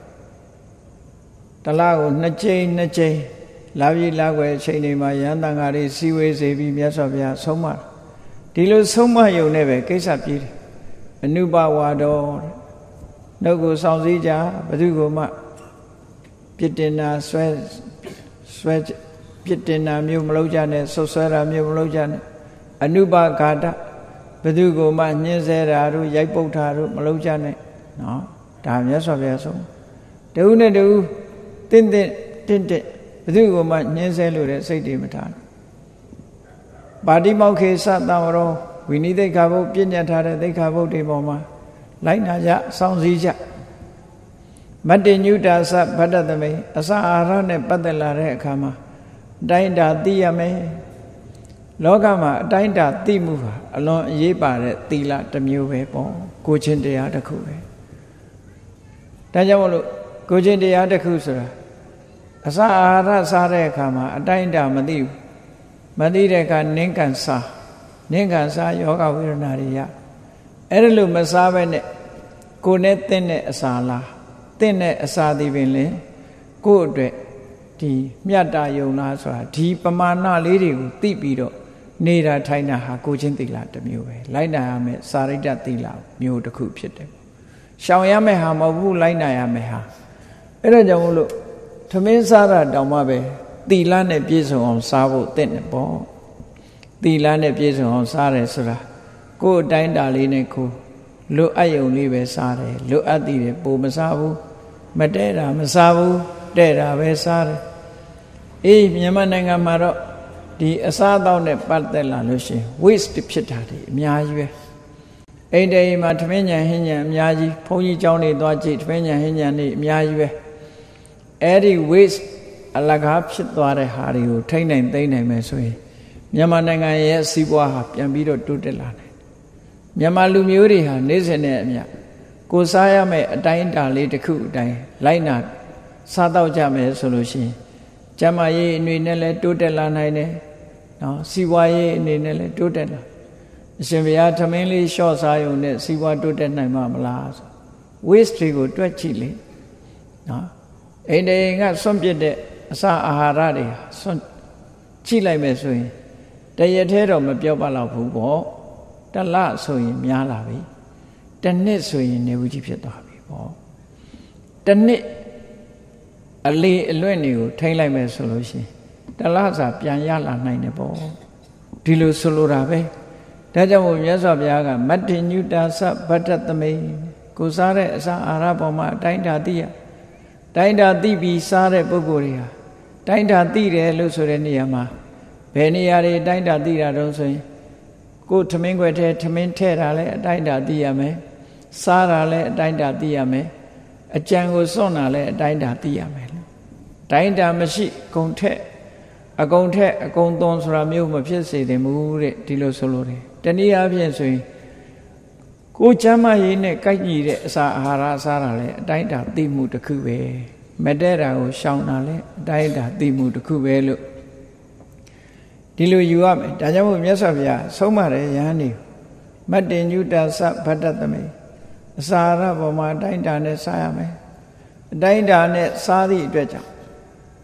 တလားကိုနှစ်ကြိမ်နှစ်ကြိမ်လာပြီလာွယ်အချိန်တွေမှာယဟန်တန်ဃာတွေစီဝေးစေပြီးမြတ်စွာဘုရားဆုံးမဒီလိုဆုံးမယုံနဲ့ပဲကိစ္စပြေးတယ်အနုပဝါဒောနှုတ်ကိုဆောင်စည်းကြဘယ်သူကိုမှပြစ်တင်တာဆွဲဆွဲပြစ်တင်တာမျိုးမလုပ်ကြနဲ့ဆွဆွဲတာမျိုးမလုပ်ကြနဲ့အနုပဂါတဘယ်သူကိုမှညှင်းဆဲတာတို့ရိုက်ပုတ်တာတို့မလုပ်ကြနဲ့နော်ဒါမြတ်စွာဘုရားဆုံးတဦးနဲ့တဦးတင့်တင့်တင့်တင့်ဘယ်သူကိုမှညှင်းဆဲလို့တဲ့စိတ်တွေမထားပါတိမောက္ခေသတံဝရောဝိနိသိက္ခာပုဒ်ပြည့်ညတ်ထားတဲ့သိက္ခာပုဒ်တွေပေါ်မှာလိုက်နာကြစောင့်စည်းကြမတ္တညုတာသဗတ္တသမိအစာအာဟာရနဲ့ပတ်သက်လာတဲ့အခါမှာအတိုင်းတာသိရမယ်လောကမှာအတိုင်းတာသိမှုဟာအလွန်အရေးပါတဲ့သီလတစ်မျိုးပဲပေါ့ကိုချင်းတရားတစ်ခုပဲဒါကြောင့်မလို့ကိုချင်းတရားတစ်ခုဆိုတာအစာအာဟာရစားတဲ့အခါမှာအတိုင်းတာမသိဘူးမသိတဲ့အခါနင်းကန်စားနင်းကန်စားယောဂဝေဒနာတွေရအဲ့ဒါလို့မစားဘဲနဲ့ကိုယ်နဲ့သင်တဲ့အစာလားသင်တဲ့အစာဒီပင်လေကိုယ့်အတွက်ဒီမြတ်တာယုံလားဆိုတာဒီပမာဏလေးတွေကိုသိပြီးတော့နေတာထိုင်တာဟာကိုချင်းသီလတစ်မျိုးပဲလိုက်နာရမယ်စာရိတ္တသီလမျိုးတစ်ခုဖြစ်တယ်ရှောင်ရမယ်ဟာမဟုတ်ဘူးလိုက်နာရမယ်ဟာအဲ့ဒါကြောင့်မို့လို့သမင်းစားတာတောင်မှပဲသီလနဲ့ပြည့်စုံအောင်စားဖို့သင့်တယ်ပေါ့သီလနဲ့ပြည့်စုံအောင်စားတယ်ဆိုတာကိုယ်အတိုင်းတာလေးနဲ့ကိုလွတ်အပ်ယုံလေးပဲစားတယ်လွတ်အပ်တည်တယ်ပိုမစားဘူးမတဲတာမစားဘူးတဲ့တာပဲစားတယ်အေးမြန်မာနိုင်ငံမှာတော့ဒီအစားအသောက်နဲ့ပတ်သက်လာလို့ရှိရင် waste ဖြစ်တာတွေအများကြီးပဲအိမ်တည်းမှာထမင်းညံဟင်းညံအများကြီးဘုန်းကြီးကျောင်းတွေသွားကြည့်ထမင်းညံဟင်းညံတွေအများကြီးပဲအဲ့ဒီ waste အလကားဖြစ်သွားတဲ့ဟာတွေကိုထိမ့်နိုင်သိမ့်နိုင်မယ်ဆိုရင်မြန်မာနိုင်ငံရဲ့စီးပွားဟာပြန်ပြီးတော့တိုးတက်လာတယ်မြန်မာလူမျိုးတွေဟာနေ့စဉ်နဲ့အမျှကိုစားရမယ့်အတိုင်းအတာလေးတစ်ခုအတိုင်းလိုက်နာစားတော့ကြမယ်ဆိုလို့ရှိရင်ကျမရေးအနေနဲ့လည်းတိုးတက်လာနိုင်တယ်နော်စီးပွားရေးအနေနဲ့လည်းတိုးတက်လာအရှင်ဘုရားထမင်းလေးလျှော့စားရုံနဲ့စီးပွားတိုးတက်နိုင်မှာမလားဆို waste တွေကိုတွက်ကြည့်လေနော်အိမ်တွေကစွန့်ပစ်တဲ့အစာအာဟာရတွေစွန့်ကြည့်လိုက်မယ်ဆိုရင်တရက်သေးတော့မပြောပါတော့ဘူးပေါ့တလဆိုရင်များလာပြီတစ်နှစ်ဆိုရင်နေဘူးကြီးဖြစ်သွားပြီပေါ့တစ်နှစ်အလေအလွင့်တွေကိုထိမ့်လိုက်မယ်ဆိုလို့ရှိရင်တလစာပြန်ရလာနိုင်တယ်ပေါ့ဒီလိုဆိုလိုတာပဲဒါကြောင့်မို့မြတ်စွာဘုရားကမတ္တညုတာသဗတ္တသမိကိုစားတဲ့အစာအာဟာရပေါ်မှာအတိုင်းတာသိရတိုင်းတာသိပြီးစားတဲ့ပုဂ္ဂိုလ်တွေဟာတိုင်းတာသိတယ်လို့ဆိုတဲ့နေရာမှာဘယ်နေရာတွေတိုင်းတာသိတာတုံးဆိုရင်ကိုယ်ထမင်းခွက်ထဲထမင်းထဲတာလဲအတိုင်းတာသိရမယ်စားတာလဲအတိုင်းတာသိရမယ်အကြံကိုစွန့်တာလဲအတိုင်းတာသိရမယ်တိုင်းတာမရှိဂုံထက်အကုံထက်အကုံသွန်ဆိုတာမျိုးမဖြစ်စေသင့်ဘူးတဲ့ဒီလိုဆိုလို့တယ်တနည်းအားဖြင့်ဆိုရင်ကိုယ်ချမ်းမရေးနဲ့ကိုက်ညီတဲ့အစာအာဟာရစားတာလဲအတိုင်းတာသိမှုတစ်ခုပဲမတဲတာကိုရှောင်တာလဲအတိုင်းတာသိမှုတစ်ခုပဲလို့ဒီလိုယူရမယ်ဒါကြောင့်မို့မြတ်စွာဘုရားဆုံးမတယ်ယဟန်နေမတ္တညုတာသဗတ္တသမိအစာရပေါ်မှာအတိုင်းတာနဲ့စားရမယ်အတိုင်းတာနဲ့စားသည့်အတွက်ကြောင့်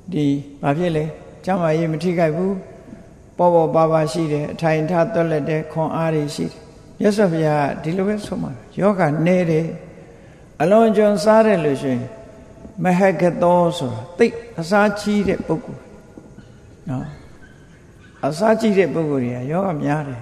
ဒီဘာဖြစ်လဲကျမ်းမာရေးမထိခိုက်ဘူးပေါ်ပေါ်ပါပါရှိတယ်အထိုင်ထားသွက်လက်တဲ့ခွန်အားတွေရှိတယ်မြတ်စွာဘုရားဒီလိုပဲဆုံးမှာယောဂနဲတယ်အလွန်ကျွံစားတယ်လို့ဆိုရင်မဟကတောဆိုတာသိအစားကြီးတဲ့ပုဂ္ဂိုလ်နော်အစားကြီးတဲ့ပုဂ္ဂိုလ်တွေကယောဂများတယ်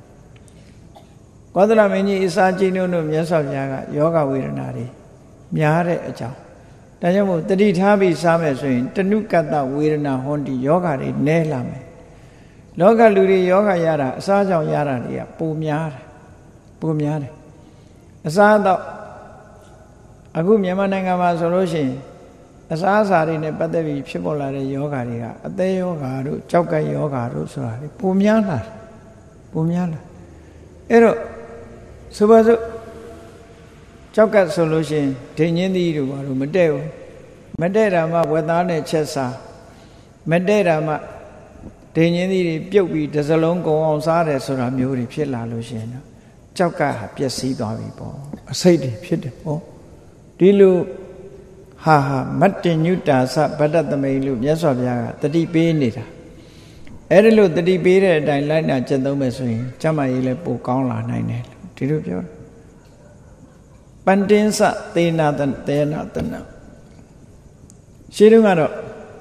ကောသလမင်းကြီးအစားကြီးတို့မြတ်စွာဘုရားကယောဂဝေဒနာတွေများတဲ့အကြောင်းဒါကြောင့်မို့တတိထားပြီးစားမယ်ဆိုရင်တဏုကတ္တဝေဒနာဟောတိယောဂတွေနဲလာမယ်လောကလူတွေယောဂရတာအစားကြောင့်ရတာတွေကပိုများတယ်ပိုများတယ်အစားတော့အခုမြန်မာနိုင်ငံမှာဆိုလို့ရှိရင်အစားအစာတွေနဲ့ပတ်သက်ပြီးဖြစ်ပေါ်လာတဲ့ယောဂတွေကအသေးယောဂတို့ကြောက်ကပ်ယောဂတို့ဆိုတာပိုများလာတယ်ပိုများလာအဲ့တော့ဆိုပါစို့ကြောက်ကပ်ဆိုလို့ရှိရင်ဒိဉ္ဉ်သီးတို့ဘာလို့မတဲ့ဘူးမတဲ့တာမှဝက်သားနဲ့ချက်စားမတဲ့တာမှဒိဉ္ဉ်သီးတွေပြုတ်ပြီးတစ်စလုံးကုံအောင်စားတယ်ဆိုတာမျိုးတွေဖြစ်လာလို့ရှိရင်တော့ကြောက်ကပ်ဟာပျက်စီးသွားပြီပေါ့အစိတ်တွေဖြစ်တယ်ပေါ့ဒီလိုဟာဟာမတ္တညုတာသဗတ္တသမိန်လို့မြတ်စွာဘုရားကတတိပေးနေတာအဲ့ဒီလိုတတိပေးတဲ့အတိုင်းလိုက်နာကျင့်သုံးမယ်ဆိုရင်ကျမ်းမာရေးလည်းပိုကောင်းလာနိုင်တယ်ဒီလိုပြောပန္တင်းစသေနာတတေနာတနာရှင်းတော့ကတော့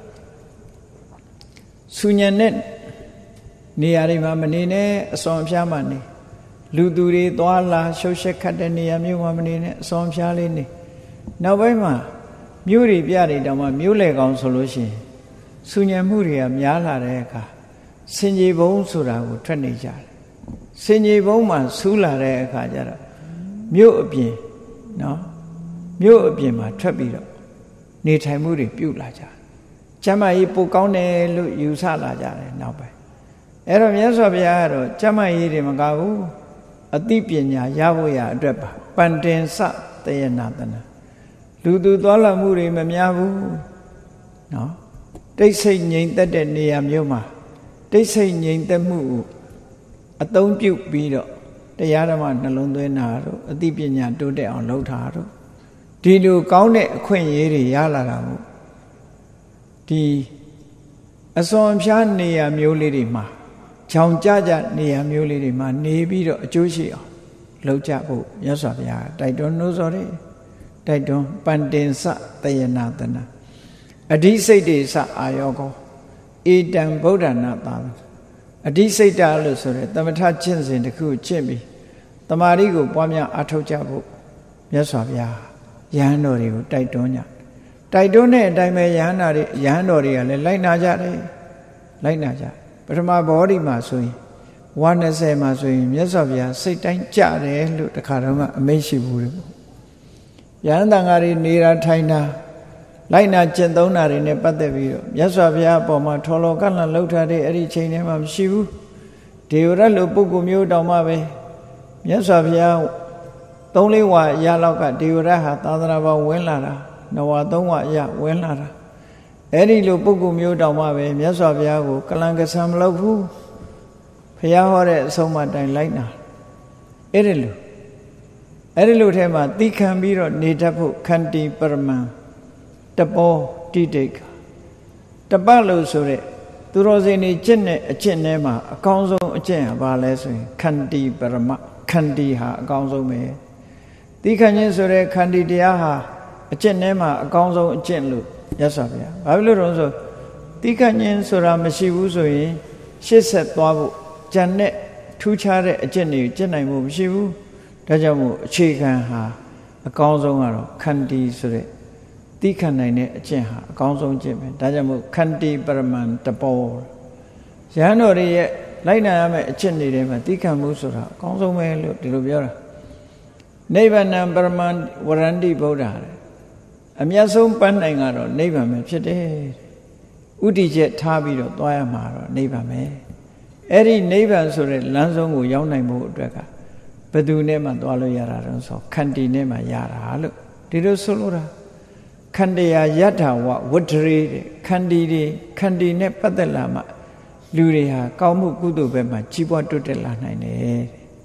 ဆူညံတဲ့နေရာတွေမှာမနေနဲ့အစွန်အဖျားမှနေလူသူတွေသွားလာရှုပ်ရှက်ခတ်တဲ့နေရာမျိုးမှာမနေနဲ့အစွန်အဖျားလေးနေနောက်ပိုင်းမှာမြို့တွေပြတွေတောင်မှမြို့လေကောင်ဆိုလို့ရှိရင်ဆူညံမှုတွေကများလာတဲ့အခါစင်ကြီးဘုံဆိုတာကိုထွက်နေကြတယ်စင်ကြီးဘုံမှာဆူးလာတဲ့အခါကျတော့မြို့အပြင်နော်မြို့အပြင်မှာထွက်ပြီးတော့နေထိုင်မှုတွေပြုလာကြတယ်ကျမ်းမာရေးပိုကောင်းတယ်လို့ယူဆလာကြတယ်နောက်ပိုင်းအဲ့တော့မြတ်စွာဘုရားကတော့ကျမ်းမာရေးတွေမကဘူးအသိပညာရဖို့ရအတွက်ပါပန္တင်စတယနာတနာလူသူသွားလာမှုတွေမများဘူးနော်တိတ်ဆိတ်ငြိမ်သက်တဲ့နေရာမျိုးမှာတိတ်ဆိတ်ငြိမ်သက်မှုကိုအသုံးပြုပြီးတော့တရားဓမ္မနှလုံးသွင်းတာတို့အသိပညာတိုးတက်အောင်လုပ်တာတို့ဒီလိုကောင်းတဲ့အခွင့်အရေးတွေရလာတာမို့ဒီအစွန်ဖျားနေရာမျိုးလေးတွေမှာခြောင်ကြကြနေရာမျိုးလေးတွေမှာနေပြီးတော့အကျိုးရှိအောင်လုပ်ကြဖို့မြတ်စွာဘုရားတိုက်တွန်းနှိုးဆော်တယ်တိုက်တွန်းပန္တင်စတယနာတနာအဓိစိတ်တေစအာယောကောဧတံဗုဒ္ဓနာသာအဓိစိတ်တာလို့ဆိုရဲသမထကျင့်စဉ်တစ်ခုကျင့်ပြီးတမာရီကိုပွားများအားထုတ်ကြဖို့မြတ်စွာဘုရားယဟန်တော်တွေကိုတိုက်တွန်းကြတိုက်တွန်းတဲ့အတိုင်းပဲယဟန်တော်တွေယဟန်တော်တွေကလည်းလိုက်နာကြတယ်လိုက်နာကြပထမဘောဓိမှာဆိုရင်ဝါနှစ်ဆယ်မှာဆိုရင်မြတ်စွာဘုရားစိတ်တိုင်းကြတယ်လို့တခါတော့မှအမိန့်ရှိဘူးလေယဟန်တန်ဃာတွေနေတာထိုင်တာလိုက်နာကျင့်သုံးတာတွေနဲ့ပတ်သက်ပြီးတော့မြတ်စွာဘုရားအပေါ်မှာထော်လော်ကန့်လန့်လှုပ်ထားတဲ့အဲ့ဒီချိန်ထဲမှာမရှိဘူးဒေဝရတ်လိုပုဂ္ဂိုလ်မျိုးတောင်မှပဲမြတ်စွာဘုရားသုံးလေးဝါအရာလောက်ကဒေဝရတ်ဟာသာသနာပေါ်ဝင်လာတာနဝါသုံးဝါအရာဝင်လာတာအဲ့ဒီလိုပုဂ္ဂိုလ်မျိုးတောင်မှပဲမြတ်စွာဘုရားကိုကလန်ကဆံမလုပ်ဘူးဘုရားဟောတဲ့အဆုံးအမတိုင်လိုက်နာအဲ့ဒီလိုအဲ့ဒီလိုထဲမှာသီခံပြီးတော့နေတတ်ဖို့ခန္တီပရမံတပောတိတိတ်တပတ်လို့ဆိုတဲ့သူတော်စင်တွေကျင့်တဲ့အကျင့်ထဲမှာအကောင်းဆုံးအကျင့်ဟာဘာလဲဆိုရင်ခန္တီပရမခန္တီဟာအကောင်းဆုံးပဲသီခံခြင်းဆိုတဲ့ခန္တီတရားဟာအကျင့်ထဲမှာအကောင်းဆုံးအကျင့်လို့ရသော်ဗျာဘာဖြစ်လို့လဲဆိုသီခံခြင်းဆိုတာမရှိဘူးဆိုရင်ရှေ့ဆက်သွားဖို့ကြံတဲ့ထူးခြားတဲ့အကျင့်တွေကျင့်နိုင်ဖို့မရှိဘူးဒါကြောင့်မို့အခြေခံဟာအကောင်းဆုံးကတော့ခန္တီဆိုတဲ့သီခံနိုင်တဲ့အကျင့်ဟာအကောင်းဆုံးကျင့်ပဲဒါကြောင့်မို့ခန္တီပရမံတပောရဟန်းတော်တွေရဲ့လိုက်နာရမယ့်အကျင့်တွေထဲမှာသီခံမှုဆိုတာအကောင်းဆုံးပဲလို့ဒီလိုပြောတာနိဗ္ဗာန်ပရမံဝရန္တိဗုဒ္ဓအမြတ်ဆုံးပန်းနိုင်ကတော့နိဗ္ဗာန်ပဲဖြစ်တယ်ဥတည်ချက်ထားပြီးတော့သွားရမှာတော့နိဗ္ဗာန်ပဲအဲ့ဒီနိဗ္ဗာန်ဆိုတဲ့လမ်းဆုံးကိုရောက်နိုင်ဖို့အတွက်ကဘယ်သူနဲ့မှသွားလို့ရတာတော့ဆိုခန္တီနဲ့မှရတာလို့ဒီလိုဆိုလို့တာခန္တီယာယထာဝဝတ္ထရေခန္တီတွေခန္တီနဲ့ပတ်သက်လာမှလူတွေဟာကောင်းမှုကုသိုလ်ဘက်မှာကြီးပွားတိုးတက်လာနိုင်တယ်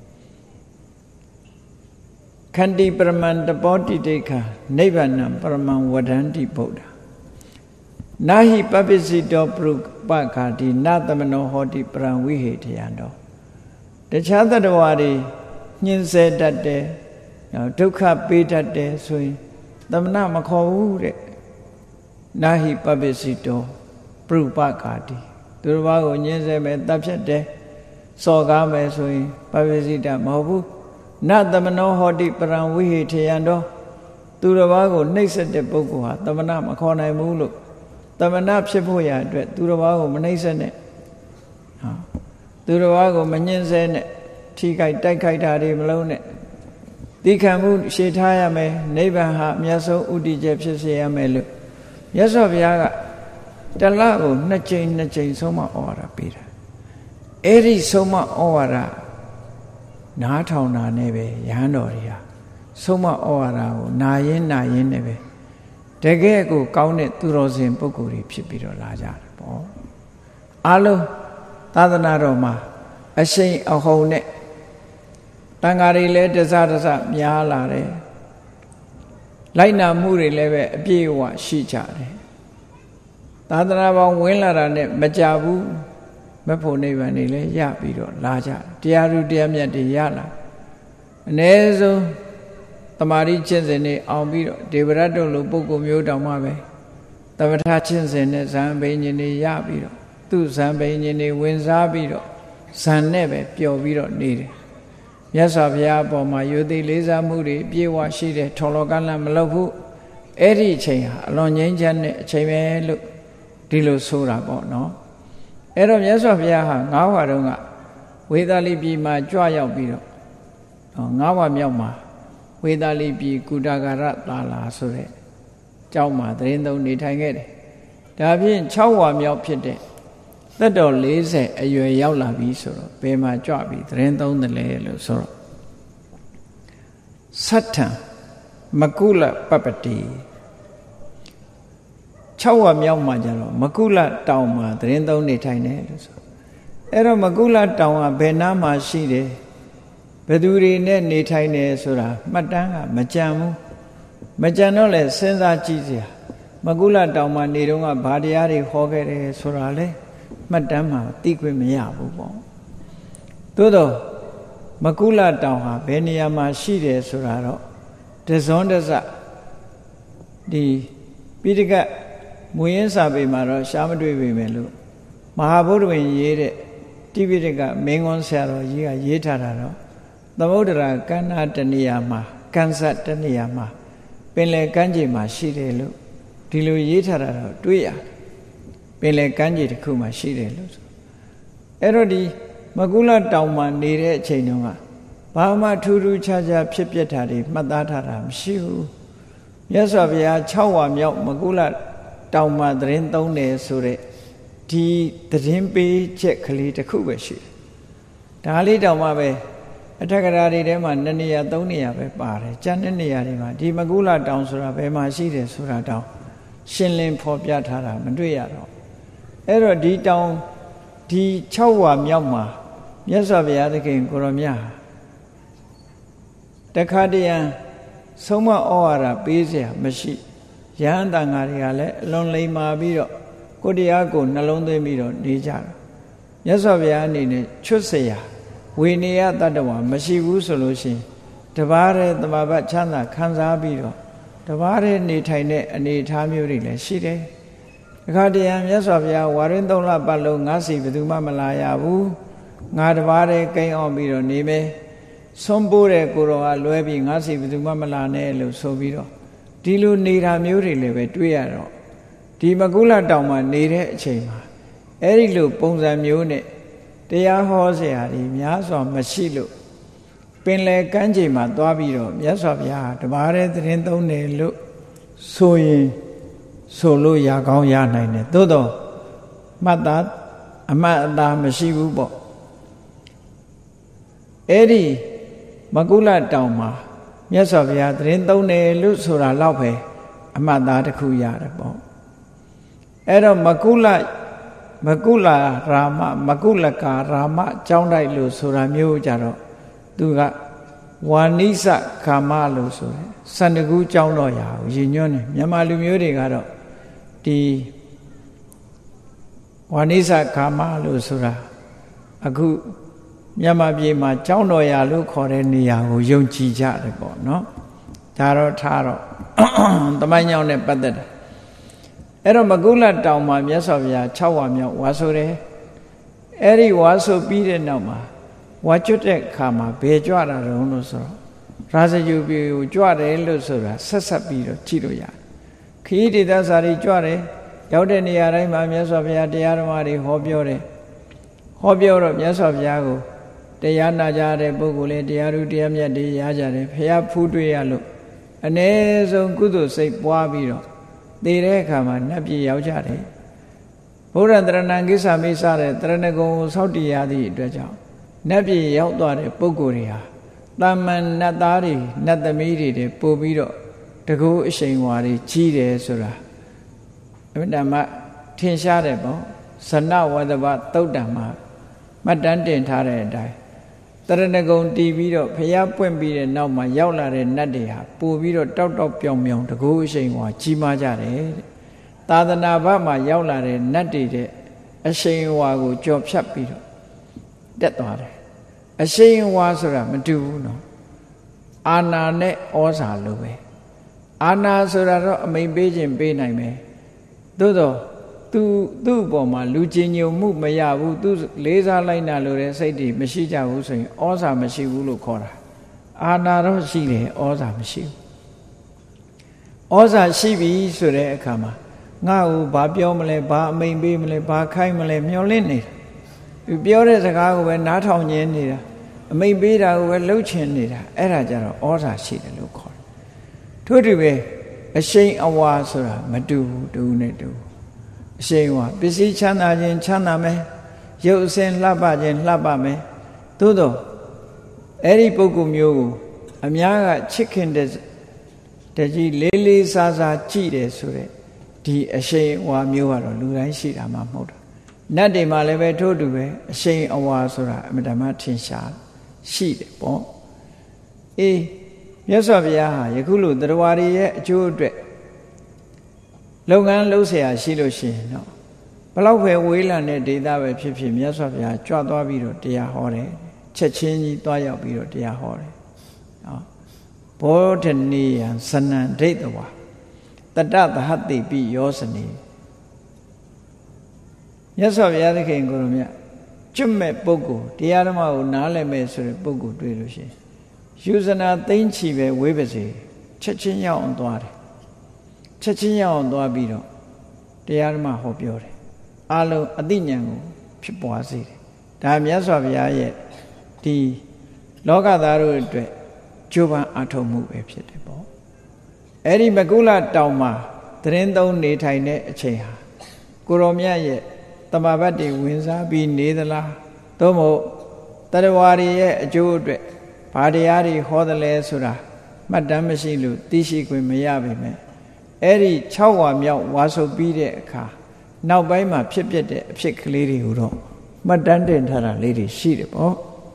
ခန္တီပရမံတပောတိတိခာနိဗ္ဗာန်ပရမံဝဒန္တိဗုဒ္ဓနာဟိပပစ္စည်းတော်ပရုပခာတိနသမနောဟောတိပရံဝိဟေထယံတော်တခြားတတ္တဝါတွေညှင်းဆဲတတ်တယ်ဒုက္ခပေးတတ်တယ်ဆိုရင်သမဏမခေါ်ဘူးတဲ့နာဟိပပစ္စည်းတော်ပရုပခာတိသူတစ်ပါးကိုညှင်းဆဲမယ်တပ်ဖြတ်တယ်စော်ကားမယ်ဆိုရင်ပပစ္စည်းတမဟုတ်ဘူးနသမနောဟောတိပရံဝိဟေထယံတော်သူတစ်ပါးကိုနှိပ်စက်တဲ့ပုဂ္ဂိုလ်ဟာသမဏမခေါ်နိုင်ဘူးလို့သမဏဖြစ်ဖို့ရအတွက်သူတစ်ပါးကိုမနှိပ်စက်နဲ့ဟာသူတစ်ပါးကိုမညှင်းဆဲနဲ့ထိခိုက်တိုက်ခိုက်တာတွေမလုပ်နဲ့သီခံမှုရှေ့ထားရမယ်နိဗ္ဗာန်ဟာအမြတ်ဆုံးဥတည်ချက်ဖြစ်စေရမယ်လို့မြတ်စွာဘုရားကတလကိုနှစ်ကြိမ်နှစ်ကြိမ်ဆုံးမဩဝါဒပေးတာအဲ့ဒီဆုံးမဩဝါဒနားထောင်တာနဲ့ပဲယဟန်တော်တွေဟာဆုံးမဩဝါဒကိုနာရင်နာရင်နဲ့ပဲတကယ်ကိုကောင်းတဲ့သူတော်စင်ပုဂ္ဂိုလ်တွေဖြစ်ပြီးတော့လာကြတယ်ပေါ့အားလုံးသာသနာတော်မှာအရှိန်အဟုန်နဲ့တန်ဃာတွေလည်းတစတစများလာတယ်လိုက်နာမှုတွေလည်းပဲအပြည့်အဝရှိကြတယ်သာသနာပေါင်းဝင်လာတာနဲ့မကြဘူးမဖို့နိဗ္ဗာန်တွေလည်းရပြီးတော့လာကြတရားသူတရားမြတ်တွေရလာအ ਨੇ ဆုံးတမာရီကျင့်စဉ်တွေအောင်ပြီးတော့ဒေဝရတ်တို့လိုပုဂ္ဂိုလ်မျိုးတောင်မှပဲသမထကျင့်စဉ်နဲ့ဇံဘိညာဉ်တွေရပြီးတော့သူ့ဇံဘိညာဉ်တွေဝင်စားပြီးတော့ဇံနဲ့ပဲပျော်ပြီးတော့နေတယ်မြတ်စွာဘုရားအပေါ်မှာယုသိလေးစားမှုတွေပြေဝရှိတယ်ထော်လောကလန့်မလုပ်ဘူးအဲ့ဒီအချိန်ဟာအလွန်ငြိမ်းချမ်းတဲ့အချိန်ပဲလို့ဒီလိုဆိုတာပေါ့နော်အဲ့တော့မြတ်စွာဘုရားဟာငါးဝါတုန်းကဝေသာလိပြည်မှာကြွရောက်ပြီးတော့ငါးဝါမြောက်မှာဝေသာလိပြည်ကုတဂရသာလာဆိုတဲ့ကျောင်းမှာသတင်းသုံးနေထိုင်ခဲ့တယ်ဒါဖြင့်၆ဝါမြောက်ဖြစ်တဲ့သက်တော်၄၀အရွယ်ရောက်လာပြီဆိုတော့ဘယ်မှာကြွပြီးသတင်းသုံးတယ်လဲလို့ဆိုတော့သတ္ထံမကုလပပ္ပတိ၆ဝါမြောက်မှာကျတော့မကုလတောင်မှာသတင်းသုံးနေထိုင်တယ်လို့ဆိုအဲ့တော့မကုလတောင်ကဘယ်နားမှာရှိတယ်ဘယ်သူတွေနဲ့နေထိုင်တယ်ဆိုတာမှတ်တမ်းကမကြံဘူးမကြံတော့လေစဉ်းစားကြည့်စရာမကုလတောင်မှာနေတော့ကဘာတရားတွေဟောခဲ့တယ်ဆိုတာလေမှတ်တမ်းမှာသိခွင့်မရဘူးပေါ့သို့တော့မကုလတောင်ဟာဘယ်နေရာမှာရှိတယ်ဆိုတာတော့တဇွန်တစဒီပိဋကမူရင်းစာပေမှာတော့ရှားမတွေ့ပေမဲ့လို့မဟာဗုဒ္ဓဝင်ရေးတဲ့တိပိဋကမင်းကွန်းဆရာတော်ကြီးကရေးထားတာတော့သမုဒ္ဒရာကန္နာတနေရာမှာကန်းဆတ်တနေရာမှာပင်လယ်ကမ်းခြေမှာရှိတယ်လို့ဒီလိုရေးထားတာတော့တွေ့ရတယ်ပင်လယ်ကမ်းခြေတစ်ခုမှာရှိတယ်လို့ဆိုအဲ့တော့ဒီမကုလတောင်မှာနေတဲ့အချိန်တုန်းကဘာမှထူးထူးခြားခြားဖြစ်ပျက်တာတွေမှတ်သားထားတာမရှိဘူးမြတ်စွာဘုရား၆ဝါမြောက်မကုလတောင်မှာသတင်းသုံးတယ်ဆိုတဲ့ဒီသတင်းပေးချက်ကလေးတစ်ခုပဲရှိတယ်ဒါလေးတောင်မှပဲအထက်ကရာတွေထဲမှာနှစ်နေရာသုံးနေရာပဲပါတယ်ကျန်တဲ့နေရာတွေမှာဒီမကုလတောင်ဆိုတာဘယ်မှာရှိတယ်ဆိုတာတောင်ရှင်းလင်းဖော်ပြထားတာမတွေ့ရတော့အဲ့တော့ဒီတောင်ဒီ၆ဝါမြောက်မှာမြတ်စွာဘုရားသခင်ကိုရောမြတ်တခါတည်းရန်ဆုံးမဩဝါဒပေးเสียမရှိယဟန်တန်ဃာတွေကလည်းအလွန်လိမ္မာပြီးတော့ကိုတရားကိုနှလုံးသွင်းပြီးတော့နေကြတယ်မြတ်စွာဘုရားအနေနဲ့ချွတ်เสียဝေနေယတတ္တဝါမရှိဘူးဆိုလို့ရှိရင်တပါးတဲ့တမဘတ်ချမ်းသာခံစားပြီးတော့တပါးတဲ့နေထိုင်တဲ့အနေအထားမျိုးတွေလည်းရှိတယ်တခါတည်းရန်မြတ်စွာဘုရားဝါရင်းသုံးလပတ်လုံးငါးစီဘယ်သူမှမလာရဘူးငါတပါးတဲ့ကိန်းအောင်ပြီးတော့နေမယ်ဆုံးပိုးတဲ့ကိုတော်ကလွဲပြီးငါးစီဘယ်သူမှမလာနဲ့လို့ဆိုပြီးတော့ဒီလိုနေတာမျိုးတွေလည်းပဲတွေ့ရတော့ဒီမကုလတောင်မှာနေတဲ့အချိန်မှာအဲ့ဒီလိုပုံစံမျိုးနဲ့တရားဟောเสียတွေများစွာမရှိလို့ပင်လယ်ကမ်းခြေမှာသွားပြီးတော့မြတ်စွာဘုရားတပါးတဲ့သတင်းသုံးတယ်လို့ဆိုရင်ဆိုလို့ရကောင်းရနိုင်တယ်သို့တော့မှတ်သားအမှတ်အသားမရှိဘူးပေါ့အဲ့ဒီမကုလတောင်မှာမြတ်စွာဘုရားသတင်းသုံးတယ်လို့ဆိုတာတော့ပဲအမှတ်သားတစ်ခုရတယ်ပေါ့အဲ့တော့မကုလမကုလရာမမကုလကာရာမကျောင်းတိုက်လို့ဆိုတာမျိုးကြတော့သူကဝါနိစခါမလို့ဆိုတယ်စန္ဒကူကျောင်းတော်ရာကိုရည်ညွှန်းတယ်မြန်မာလူမျိုးတွေကတော့ဒီဝါနိစ္စကာမလို့ဆိုတာအခုမြန်မာပြည်မှာကျောင်းတော်ရာလို့ခေါ်တဲ့နေရာကိုယုံကြည်ကြတယ်ပေါ့နော်ဒါတော့ထားတော့တမိုင်းကြောင့်နဲ့ပတ်သက်တယ်အဲ့တော့မကုလတောင်မှာမြတ်စွာဘုရား၆ဝါမြောက်ဝါဆိုတယ်အဲ့ဒီဝါဆိုပြီးတဲ့နောက်မှာဝါကျွတ်တဲ့အခါမှာဘယ်ကြွတာတုံးလို့ဆိုတော့ရာဇဂုပြေကိုကြွတယ်လို့ဆိုတာဆက်ဆက်ပြီးတော့ကြည့်လို့ရတယ်ခရီးဒေသစာတွေကြွတယ်ရောက်တဲ့နေရာတိုင်းမှာမြတ်စွာဘုရားတရားဓမ္မတွေဟောပြောတယ်ဟောပြောတော့မြတ်စွာဘုရားကိုတရားနာကြတဲ့ပုဂ္ဂိုလ်လေးတရားသူတရားမြတ်တွေရကြတယ်ဘုရားဖူးတွေ့ရလို့အ ਨੇ ဆုံးကုသိုလ်စိတ်ပွားပြီးတော့တည်တဲ့အခါမှာနတ်ပြည်ရောက်ကြတယ်ဘုရားတရဏံကိစ္ဆာမိစတဲ့တရဏဂုံကိုစောင့်တည်ရသည့်အတွက်ကြောင့်နတ်ပြည်ရောက်သွားတဲ့ပုဂ္ဂိုလ်တွေဟာတာမန်နတ်သားတွေနတ်သမီးတွေတွေပို့ပြီးတော့တကူအရှိန်ဝါတွေကြီးတယ်ဆိုတာအမြဲတမ်းထင်ရှားတယ်ပေါ့ဇနဝဒဘသုတ်တံမှာမှတ်တမ်းတင်ထားတဲ့အတိုင်းတရဏဂုံတည်ပြီးတော့ဖျားပွင့်ပြီးတဲ့နောက်မှာရောက်လာတဲ့နတ်တွေဟာပို့ပြီးတော့တောက်တောက်ပြောင်ပြောင်တကူအရှိန်ဝါကြီးမားကြတယ်တဲ့သာသနာ့ဘက်မှာရောက်လာတဲ့နတ်တွေတဲ့အရှိန်ဝါကိုကြော်ဖြတ်ပြီးတော့တက်သွားတယ်အရှိန်ဝါဆိုတာမတူဘူးနော်အာနာနဲ့ဩဇာလိုပဲအာနာဆိုတာတော့အမိန်ပေးခြင်းပေးနိုင်မယ်သို့တော့သူသူ့အပေါ်မှာလူချင်းညုံမှုမရဘူးသူလေးစားလိုက်နာလို့တဲ့စိတ်တွေမရှိကြဘူးဆိုရင်ဩဇာမရှိဘူးလို့ခေါ်တာအာနာတော့ရှိတယ်ဩဇာမရှိဘူးဩဇာရှိပြီဆိုတဲ့အခါမှာငါ့ကိုဘာပြောမလဲဘာအမိန်ပေးမလဲဘာခိုင်းမလဲမျောလင့်နေတာပြောတဲ့စကားကိုပဲနားထောင်ညင်းနေတာအမိန်ပေးတာကိုပဲလှုပ်ချင်နေတာအဲ့ဒါကြတော့ဩဇာရှိတယ်လို့ခေါ်တယ်ထို့တူပဲအရှိန်အဝါဆိုတာမတူဘူးတူနဲ့တူအရှိန်အဝါပစ္စည်းချမ်းသာခြင်းချမ်းသာမယ်ရုပ်အစဉ်လှပခြင်းလှပမယ်သို့တော့အဲ့ဒီပုဂ္ဂိုလ်မျိုးကိုအများကချစ်ခင်တဲ့တကြီးလေးလေးစားစားကြည့်တယ်ဆိုတဲ့ဒီအရှိန်အဝါမျိုးကတော့လူတိုင်းရှိတာမှမဟုတ်တာနတ်တွေမှာလည်းပဲထို့တူပဲအရှိန်အဝါဆိုတာအမြဲတမ်းထင်ရှားရှိတယ်ပေါ့အေးမြတ်စွာဘုရားဟာယခုလိုတရားတွေရဲ့အကျိုးအတွက်လုပ်ငန်းလုပ်เสียရှိလို့ရှိရင်တော့ဘလောက်ပဲဝေးလံတဲ့ဒေသပဲဖြစ်ဖြစ်မြတ်စွာဘုရားကြွသွားပြီးတော့တရားဟောတယ်ချက်ချင်းကြီးသွားရောက်ပြီးတော့တရားဟောတယ်နော်ဘောဓနေယံစနံဒိဋ္ဌဝါတတသဟတိပိယောစနေမြတ်စွာဘုရားသခင်ကိုယ်တော်မြတ်ကျွတ်မဲ့ပုဂ္ဂိုလ်တရားဓမ္မကိုနားလည်မဲ့ဆိုတဲ့ပုဂ္ဂိုလ်တွေ့လို့ရှိရင်ယူဇနာသိမ့်ချီပဲဝေးပါစေချက်ချင်းရောက်အောင်သွားတယ်ချက်ချင်းရောက်အောင်သွားပြီးတော့တရားဓမ္မဟောပြောတယ်အလုံးအသိဉာဏ်ကိုဖြစ်ပွားစေတယ်ဒါမြတ်စွာဘုရားရဲ့ဒီလောကသားတို့အတွက်ကြိုးပမ်းအားထုတ်မှုပဲဖြစ်တယ်ပေါ့အဲ့ဒီမကုလတောင်မှာသတင်းသုံးနေထိုင်တဲ့အချိန်ဟာကိုရောမြတ်ရဲ့တမ္မာဘတ်တွေဝင်စားပြီးနေသလားသို့မဟုတ်တရားဝါတွေရဲ့အကျိုးအတွက်ဘာတရားတွေဟောတယ်လဲဆိုတာမှတ်တမ်းမရှိလို့သိရှိခွင့်မရပါပဲအဲ့ဒီ၆ဝါမြောက်ဝါဆိုပြီးတဲ့အခါနောက်ပိုင်းမှာဖြစ်ပျက်တဲ့အဖြစ်ကလေးတွေကိုတော့မှတ်တမ်းတင်ထားတာလေးတွေရှိတယ်ပေါ့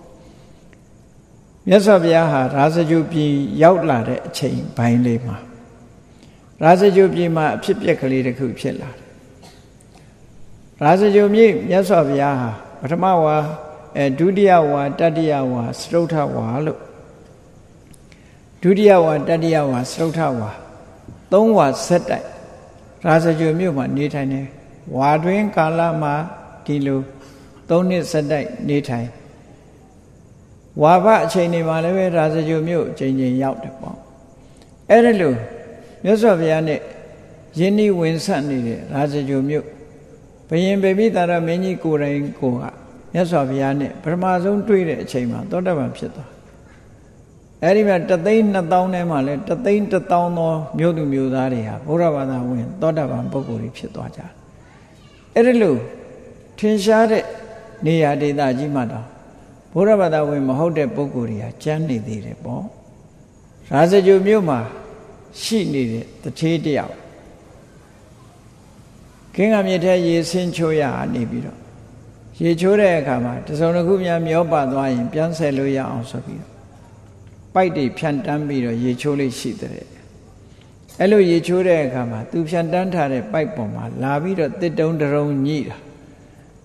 မြတ်စွာဘုရားဟာရာဇဂုပြည်ရောက်လာတဲ့အချိန်ပိုင်းလေးမှာရာဇဂုပြည်မှာအဖြစ်ပျက်ကလေးတစ်ခုဖြစ်လာတယ်ရာဇဂုမြေမြတ်စွာဘုရားဟာပထမဝါအဲဒုတိယဝါတတိယဝါစတုထဝါလို့ဒုတိယဝါတတိယဝါစတုထဝါသုံးဝါဆက်တိုက်ရာဇဂုမြို့မှာနေထိုင်နေဝါတွင်ကာလမှာဒီလိုသုံးနှစ်ဆက်တိုက်နေထိုင်ဝါဘအချိန်တွေမှာလည်းပဲရာဇဂုမြို့အချိန်ချင်းရောက်တယ်ပေါ့အဲ့ဒါလို့မြတ်စွာဘုရားနဲ့ယင်းဤဝင်ဆက်နေတဲ့ရာဇဂုမြို့ဘယင်ပေပိသာရမင်းကြီးကိုယ်တိုင်ကိုကမြတ်စွာဘုရားနဲ့ပထမဆုံးတွေ့တဲ့အချိန်မှာသောတပန်ဖြစ်သွားအဲ့ဒီမှာတသိန်းနှစ်သောင်းထဲမှာလဲတသိန်းတစ်သောင်းသောမြို့သူမြို့သားတွေဟာဘုရားဘာသာဝင်သောတပန်ပုဂ္ဂိုလ်တွေဖြစ်သွားကြတယ်အဲ့ဒီလိုထင်ရှားတဲ့နေရာဒေသကြီးမှာတော့ဘုရားဘာသာဝင်မဟုတ်တဲ့ပုဂ္ဂိုလ်တွေကကျမ်းနေသေးတယ်ပေါ့ရာဇဂုမြို့မှာရှိနေတဲ့တထေးတယောက်ခင်းကမြေထဲရေဆင်းချိုးရနေပြီးတော့ရေချိုးတဲ့အခါမှာတစုံတစ်ခုများမျောပါသွားရင်ပြန်ဆယ်လို့ရအောင်ဆိုပြီးတော့ပိုက်တွေဖြန့်တန်းပြီးတော့ရေချိုးလေးရှိတဲ့အဲ့လိုရေချိုးတဲ့အခါမှာသူဖြန့်တန်းထားတဲ့ပိုက်ပေါ်မှာလာပြီးတော့တစ်တုံးတရုံညိတာ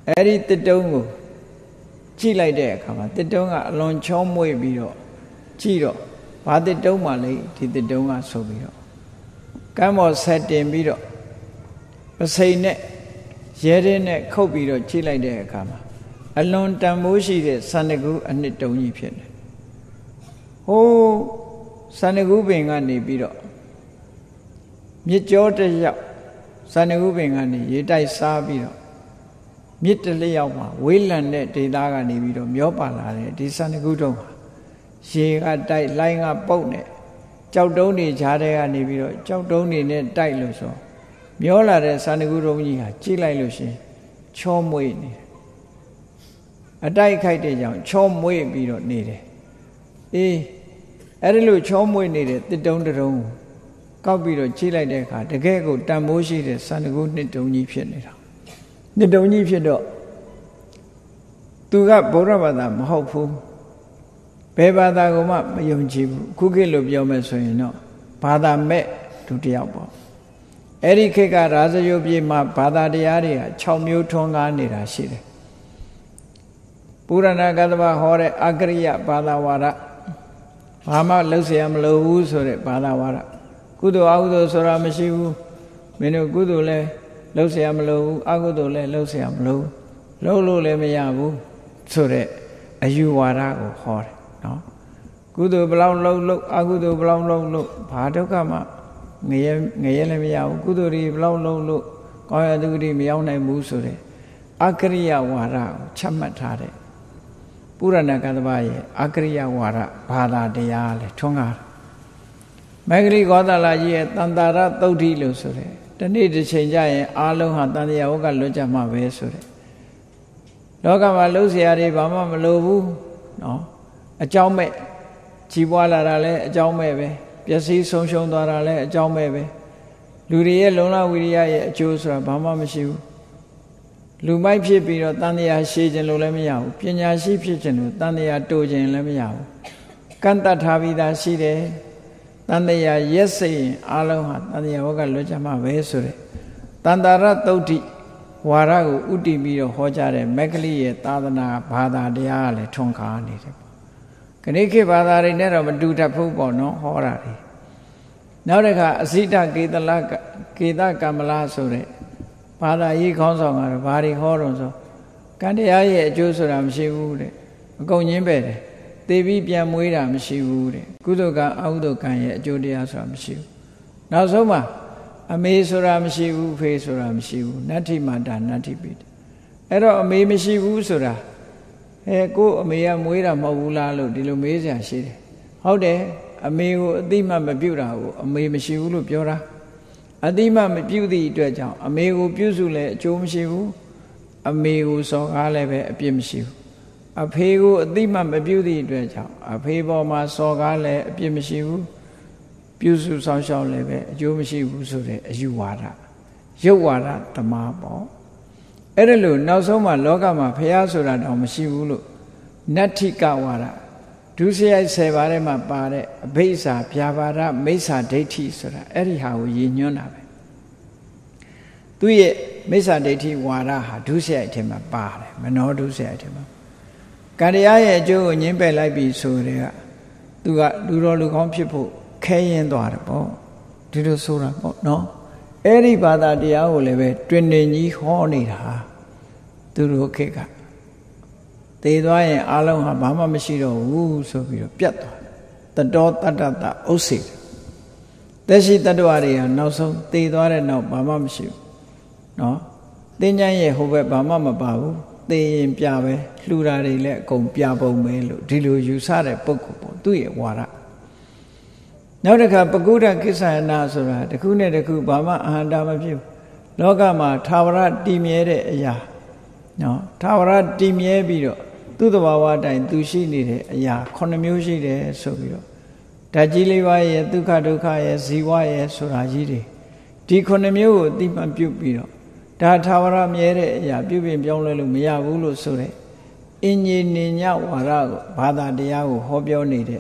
အဲ့ဒီတစ်တုံးကိုကြည့်လိုက်တဲ့အခါမှာတစ်တုံးကအလွန်ချောမွေ့ပြီးတော့ကြည့်တော့ဘာတစ်တုံးမှလေဒီတစ်တုံးကဆိုပြီးတော့ကမ်းပေါ်ဆက်တင်ပြီးတော့ပစိန်နဲ့ရဲရဲနဲ့ခုတ်ပြီးတော့ကြည့်လိုက်တဲ့အခါမှာအလွန်တန်ဖိုးရှိတဲ့စန္ဒကူအနှစ်တုံးကြီးဖြစ်တယ်ဟိုးစန္ဒကူပင်ကနေပြီးတော့မြစ်ကြောတစ်ရောက်စန္ဒကူပင်ကနေရေတိုက်စားပြီးတော့မြစ်တလျောက်မှာဝေးလံတဲ့ဒေသကနေပြီးတော့မျောပါလာတယ်ဒီစန္ဒကူတုံးဟာရေကတိုက်လိုင်းကပုတ်နဲ့ကြောက်တုံးတွေကြားထဲကနေပြီးတော့ကြောက်တုံးတွေနဲ့တိုက်လို့ဆိုမျောလာတဲ့စန္ဒကူတုံးကြီးဟာကြည့်လိုက်လို့ရှိရင်ချောမွေ့နေတယ်အတိုက်ခိုက်တဲ့ကြောင့်ချောမွေ့ပြီးတော့နေတယ်အေးအဲ့ဒီလိုချောမွေ့နေတဲ့တစ်တုံးတုံးကောက်ပြီးတော့ကြည့်လိုက်တဲ့အခါတကယ်ကိုတန်မိုးရှိတဲ့စန္ဒကူနှစ်တုံးကြီးဖြစ်နေတာနှစ်တုံးကြီးဖြစ်တော့သူကဗုဒ္ဓဘာသာမဟုတ်ဘူးဘယ်ဘာသာကိုမှမယုံကြည်ဘူးခုခေတ်လိုပြောမယ်ဆိုရင်တော့ဘာသာမဲ့သူတယောက်ပေါ့အဲ့ဒီခေတ်ကရာဇယုပြေမှာဘာသာတရားတွေက၆မျိုးထွန်းကားနေတာရှိတယ်ပုရဏကတ္တဗဟောတဲ့အကရိယဘာသာဝါဒဘာမှလှုပ်เสียမလို့ဘူးဆိုတဲ့ဘာသာဝါဒကုသိုလ်အကုသိုလ်ဆိုတာမရှိဘူးမင်းတို့ကုသိုလ်လဲလှုပ်เสียမလို့ဘူးအကုသိုလ်လဲလှုပ်เสียမလို့လှုပ်လို့လည်းမရဘူးဆိုတဲ့အယူဝါဒကိုဟောတယ်နော်ကုသိုလ်ဘလောက်လှုပ်လှုပ်အကုသိုလ်ဘလောက်လှုပ်လှုပ်ဘာဒုက္ခမှငရဲငရဲလည်းမရဘူးကုသိုလ်တွေဘလောက်လှုပ်လှုပ်ကောင်းရသူတွေမရောက်နိုင်ဘူးဆိုတဲ့အကရိယဝါဒကိုချမှတ်ထားတဲ့ပုရဏကတ္တဗရဲ့အကရိယဝါဒဘာသာတရားလဲထွန်းကားမဂ္ဂလိဂေါသလကြီးရဲ့တန်တာရသုတ်တိလို့ဆိုတဲ့တနေ့တစ်ချိန်ကျရင်အာလုံးဟာတန်တရားဝကလွတ်ကြမှာပဲဆိုတဲ့လောကမှာလှုပ်ရှားတွေဘာမှမလိုဘူးနော်အကြောင်းမဲ့ကြီးပွားလာတာလဲအကြောင်းမဲ့ပဲပျက်စီးဆုံးရှုံးသွားတာလဲအကြောင်းမဲ့ပဲလူတွေရဲ့လုံလဝိရိယရဲ့အကျိုးဆိုတာဘာမှမရှိဘူးလူမိုက်ဖြစ်ပြီးတော့တန်တရားရှည်ခြင်းလို့လည်းမရဘူးပညာရှိဖြစ်ခြင်းလို့တန်တရားတိုးခြင်းလည်းမရဘူးကန့်တတ်ထားပြီးသားရှိတယ်တန်တရားရက်စိတ်ရင်အလုံးဟာတန်တရားဝကလွတ်ကြမှာပဲဆိုတဲ့တန်တာရသုတ်တိဝါရကိုဥတည်ပြီးတော့ဟောကြားတဲ့မဂ္ဂလိရဲ့သာသနာဘာသာတရားကလည်းထွန်းကားနေတယ်ပေါ့ခဏခေတ်ဘာသာတွေနဲ့တော့မတူတတ်ဘူးပေါ့နော်ဟောတာတွေနောက်တစ်ခါအစိတကေတလကေတကမ္မလာဆိုတဲ့ဘာသာရေးခေါင်းဆောင်ကတော့ဘာတွေဟောတော့ဆိုကံတရားရဲ့အကျိုးဆိုတာမရှိဘူးတဲ့အကုန်ညင်းပဲတယ်သေပြီးပြန်မွေးတာမရှိဘူးတဲ့ကုသိုလ်ကံအကုသိုလ်ကံရဲ့အကျိုးတရားဆိုတာမရှိဘူးနောက်ဆုံးမှာအမေဆိုတာမရှိဘူးဖေဆိုတာမရှိဘူးနတ္ထိမာတာနတ္ထိပိအဲ့တော့အမေမရှိဘူးဆိုတာအဲကိုအမေကမွေးတာမဟုတ်ဘူးလားလို့ဒီလိုမေးစရာရှိတယ်ဟုတ်တယ်အမေကိုအတိမမပြုတ်တာကိုအမေမရှိဘူးလို့ပြောတာအတိမမပြုတ်သည့်အတွက်ကြောင့်အမေကိုပြုစုလဲအကျိုးမရှိဘူးအမေကိုစော်ကားလည်းပဲအပြစ်မရှိဘူးအဖေကိုအတိမမပြုတ်သည့်အတွက်ကြောင့်အဖေပေါ်မှာစော်ကားလည်းအပြစ်မရှိဘူးပြုစုဆောင်ရှောက်လည်းပဲအကျိုးမရှိဘူးဆိုတဲ့အယူဝါဒရုပ်ဝါဒဓမ္မပေါ့အဲ့ဒါလို့နောက်ဆုံးမှာလောကမှာဖះဆိုတာတော့မရှိဘူးလို့နတ္ထိကဝါဒဒုစရိုက်ဆယ်ပါးထဲမှာပါတဲ့အဘိဓါဗျာပါဒမိစ္ဆာဒိဋ္ဌိဆိုတာအဲ့ဒီဟာကိုရည်ညွှန်းတာပဲသူရဲ့မိစ္ဆာဒိဋ္ဌိဝါဒဟာဒုစရိုက်ထဲမှာပါတယ်မနောဒုစရိုက်ထဲမှာကံတရားရဲ့အကျိုးကိုညှင်းပယ်လိုက်ပြီဆိုတဲ့ကသူကလူတော်လူကောင်းဖြစ်ဖို့ခဲရင်သွားတယ်ပေါ့ဒီလိုဆိုတာပေါ့နော်အဲ့ဒီဘာသာတရားကိုလည်းပဲတွင်တွင်ကြီးဟောနေတာသူတို့ခေတ်ကသေသွားရင်အလုံးဟာဘာမှမရှိတော့ဘူးဆိုပြီးတော့ပြတ်သွားတတောတတ္တတဥစ္စေသက်ရှိတတ္တဝါတွေကနောက်ဆုံးသေသွားတဲ့နောက်ဘာမှမရှိဘူးနော်သင်္ချမ်းရဲ့ဟိုဘက်ဘာမှမပါဘူးသေရင်ပြပဲလှူတာတွေလည်းအကုန်ပြပုံပဲလို့ဒီလိုယူဆတဲ့ပုဂ္ဂိုလ်ပေါ့သူ့ရဲ့ဝါဒနောက်တစ်ခါပကုဒ္ဒကိစ္ဆယနာဆိုတာတစ်ခုနဲ့တစ်ခုဘာမှအဟန္တာမဖြစ်ဘူးလောကမှာသာဝရတည်မြဲတဲ့အရာနော်သာဝရတည်မြဲပြီးတော့သူ့သဘာဝအတိုင်းသူရှိနေတဲ့အရာခုနှစ်မျိုးရှိတယ်ဆိုပြီးတော့ဓာတ်ကြီးလေးပါးရဲ့ဒုက္ခဒုက္ခရဲ့ဇီဝရဲ့ဆိုတာကြီးတွေဒီခုနှစ်မျိုးကိုအတိမတ်ပြုတ်ပြီးတော့ဒါသာဝရမြဲတဲ့အရာပြုပြင်ပြောင်းလဲလို့မရဘူးလို့ဆိုတဲ့အင်ញိနိညဝါဒကိုဘာသာတရားကိုဟောပြောနေတဲ့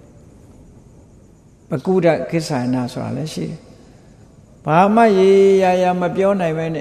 ပကုဒ္ဒကိစ္ဆယနာဆိုတာလည်းရှိတယ်ဘာမှရေရာရာမပြောနိုင်ပဲနဲ့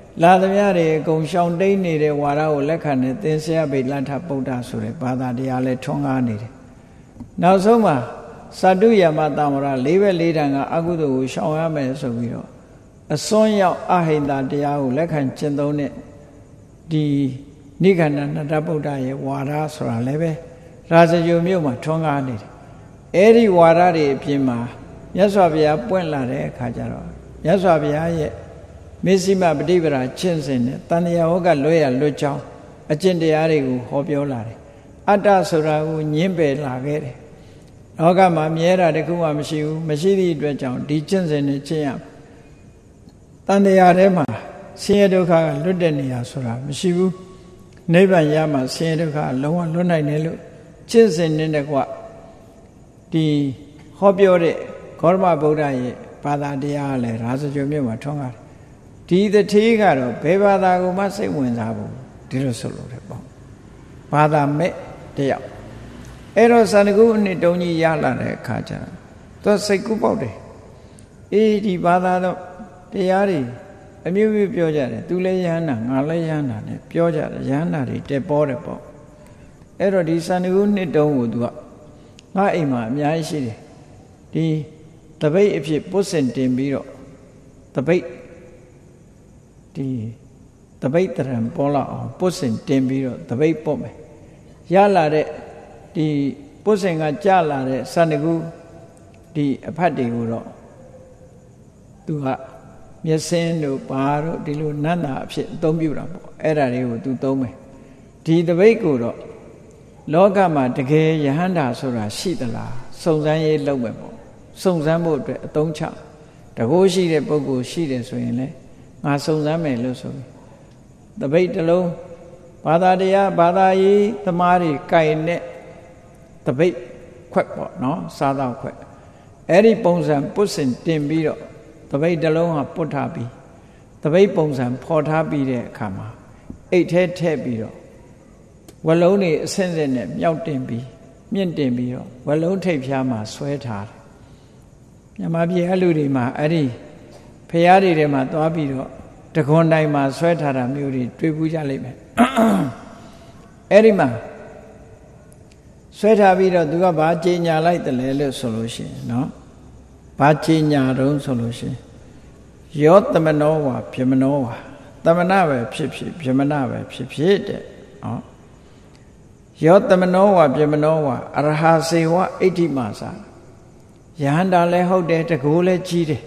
လာသမျှတွေအကုန်ရှောင်တိန်နေတဲ့ဝါဒကိုလက်ခံတဲ့သင်္ဆရာဘိလထဗုဒ္ဓဆိုတဲ့ဘာသာတရားလဲထွန်းကားနေတယ်နောက်ဆုံးမှာသတ္တုယမတမရလေးပဲလေးတန်ကအကုသိုလ်ကိုရှောင်ရမယ်ဆိုပြီးတော့အစွန်းရောက်အဟိန္တာတရားကိုလက်ခံကျင့်သုံးတဲ့ဒီနိဂန္ဓနတဗုဒ္ဓရဲ့ဝါဒဆိုတာလည်းပဲရာဇဂိုမြို့မှာထွန်းကားနေတယ်အဲ့ဒီဝါဒတွေအပြင်မှာမြတ်စွာဘုရားပွင့်လာတဲ့အခါကျတော့မြတ်စွာဘုရားရဲ့မေဇိမပฏิပဒါကျင့်စဉ်နဲ့တန်တရားဟောကလွဲရလွတ်ကြောင်းအကျင့်တရားတွေကိုဟောပြောလာတယ်အတ္တဆိုတာကိုညှင်းပယ်လာခဲ့တယ်လောကမှာမြဲတာတခုမှမရှိဘူးမရှိသည့်အတွက်ကြောင့်ဒီကျင့်စဉ်နဲ့ကျင့်ရတန်တရားထဲမှာဆင်းရဲဒုက္ခကလွတ်တဲ့နေရာဆိုတာမရှိဘူးနိဗ္ဗာန်ရမှာဆင်းရဲဒုက္ခလုံးဝလွတ်နိုင်တယ်လို့ကျင့်စဉ်နဲ့တကွဒီဟောပြောတဲ့ဂေါတမဗုဒ္ဓရဲ့ဘာသာတရားလည်းရာဇဂိုမြို့မှာထွန်းကားတယ်ဒီတတိကတော့ဘယ်ဘာသာကိုမှစိတ်ဝင်စားဘူးဒီလိုဆိုလို့တယ်ပေါ့ဘာသာမဲ့တယောက်အဲ့တော့ဇန္နကုအနှစ်တုံးကြီးရလာတဲ့အခါကျတော့သူစိတ်ကူးပေါက်တယ်အေးဒီဘာသာတော့တရားတွေအမျိုးမျိုးပြောကြတယ်သူလည်းယဟန္တာငါလည်းယဟန္တာနဲ့ပြောကြတယ်ယဟန္တာတွေတက်ပေါ်တယ်ပေါ့အဲ့တော့ဒီဇန္နကုနှစ်တုံးကိုသူကငါအိမ်မှာအများကြီးရှိတယ်ဒီတပိတ်အဖြစ်ပုစင်တင်ပြီးတော့တပိတ်ဒီတပိတ်တရံပေါ်လာအောင်ပုစင်တင်ပြီးတော့တပိတ်ပုတ်မယ်ရလာတဲ့ဒီပုစင်ကကြလာတဲ့ဇန္နကုဒီအဖတ်တွေကိုတော့သူကမျက်စင်းတို့ပါတို့ဒီလိုနန္တာအဖြစ်အသုံးပြုတာပေါ့အဲ့ဒါတွေကိုသူသုံးမယ်ဒီတပိတ်ကိုတော့လောကမှာတကယ်ယဟန္တာဆိုတာရှိသလားစုံစမ်းရေးလုပ်မယ်ပေါ့စုံစမ်းဖို့အတွက်အသုံးချတကိုးရှိတဲ့ပုဂ္ဂိုလ်ရှိတယ်ဆိုရင်လေငါစုံစမ်းမယ်လို့ဆိုပြီးတပိတ်တစ်လုံးဘာသာတရားဘာသာရေးသမားတွေကြိုင်တဲ့တပိတ်ခွက်ပေါ့နော်စားတော့ခွက်အဲ့ဒီပုံစံပုစင်တင်ပြီးတော့တပိတ်တစ်လုံးဟာပုတ်ထားပြီးတပိတ်ပုံစံဖော်ထားပြီးတဲ့အခါမှာအိတ်ထဲထည့်ပြီးတော့ဝလုံးတွေအဆင့်ဆင့်နဲ့မြောက်တင်ပြီးမြင့်တင်ပြီးတော့ဝလုံးထိပ်ဖျားမှာဆွဲထားတယ်မြန်မာပြည်အလူတွေမှာအဲ့ဒီဖျားတွေထဲမှာသွားပြီးတော့တခွန်တိုင်းမှာဆွဲထားတာမျိုးတွေတွေ့ဘူးကြလိမ့်မယ်အဲ့ဒီမှာဆွဲထားပြီးတော့သူကဘာကြေညာလိုက်တယ်လဲလို့ဆိုလို့ရှိရင်နော်ဘာကြေညာတုံးဆိုလို့ရှိရင်ယောတမနောဝါဗြဟ္မနောဝါတမနာပဲဖြစ်ဖြစ်ဗြဟ္မနာပဲဖြစ်ဖြစ်တဲ့နော်ယောတမနောဝါဗြဟ္မနောဝါအရဟစေဝအဋ္ဌိမာစာယဟန္တာလည်းဟုတ်တယ်တကူလည်းကြီးတယ်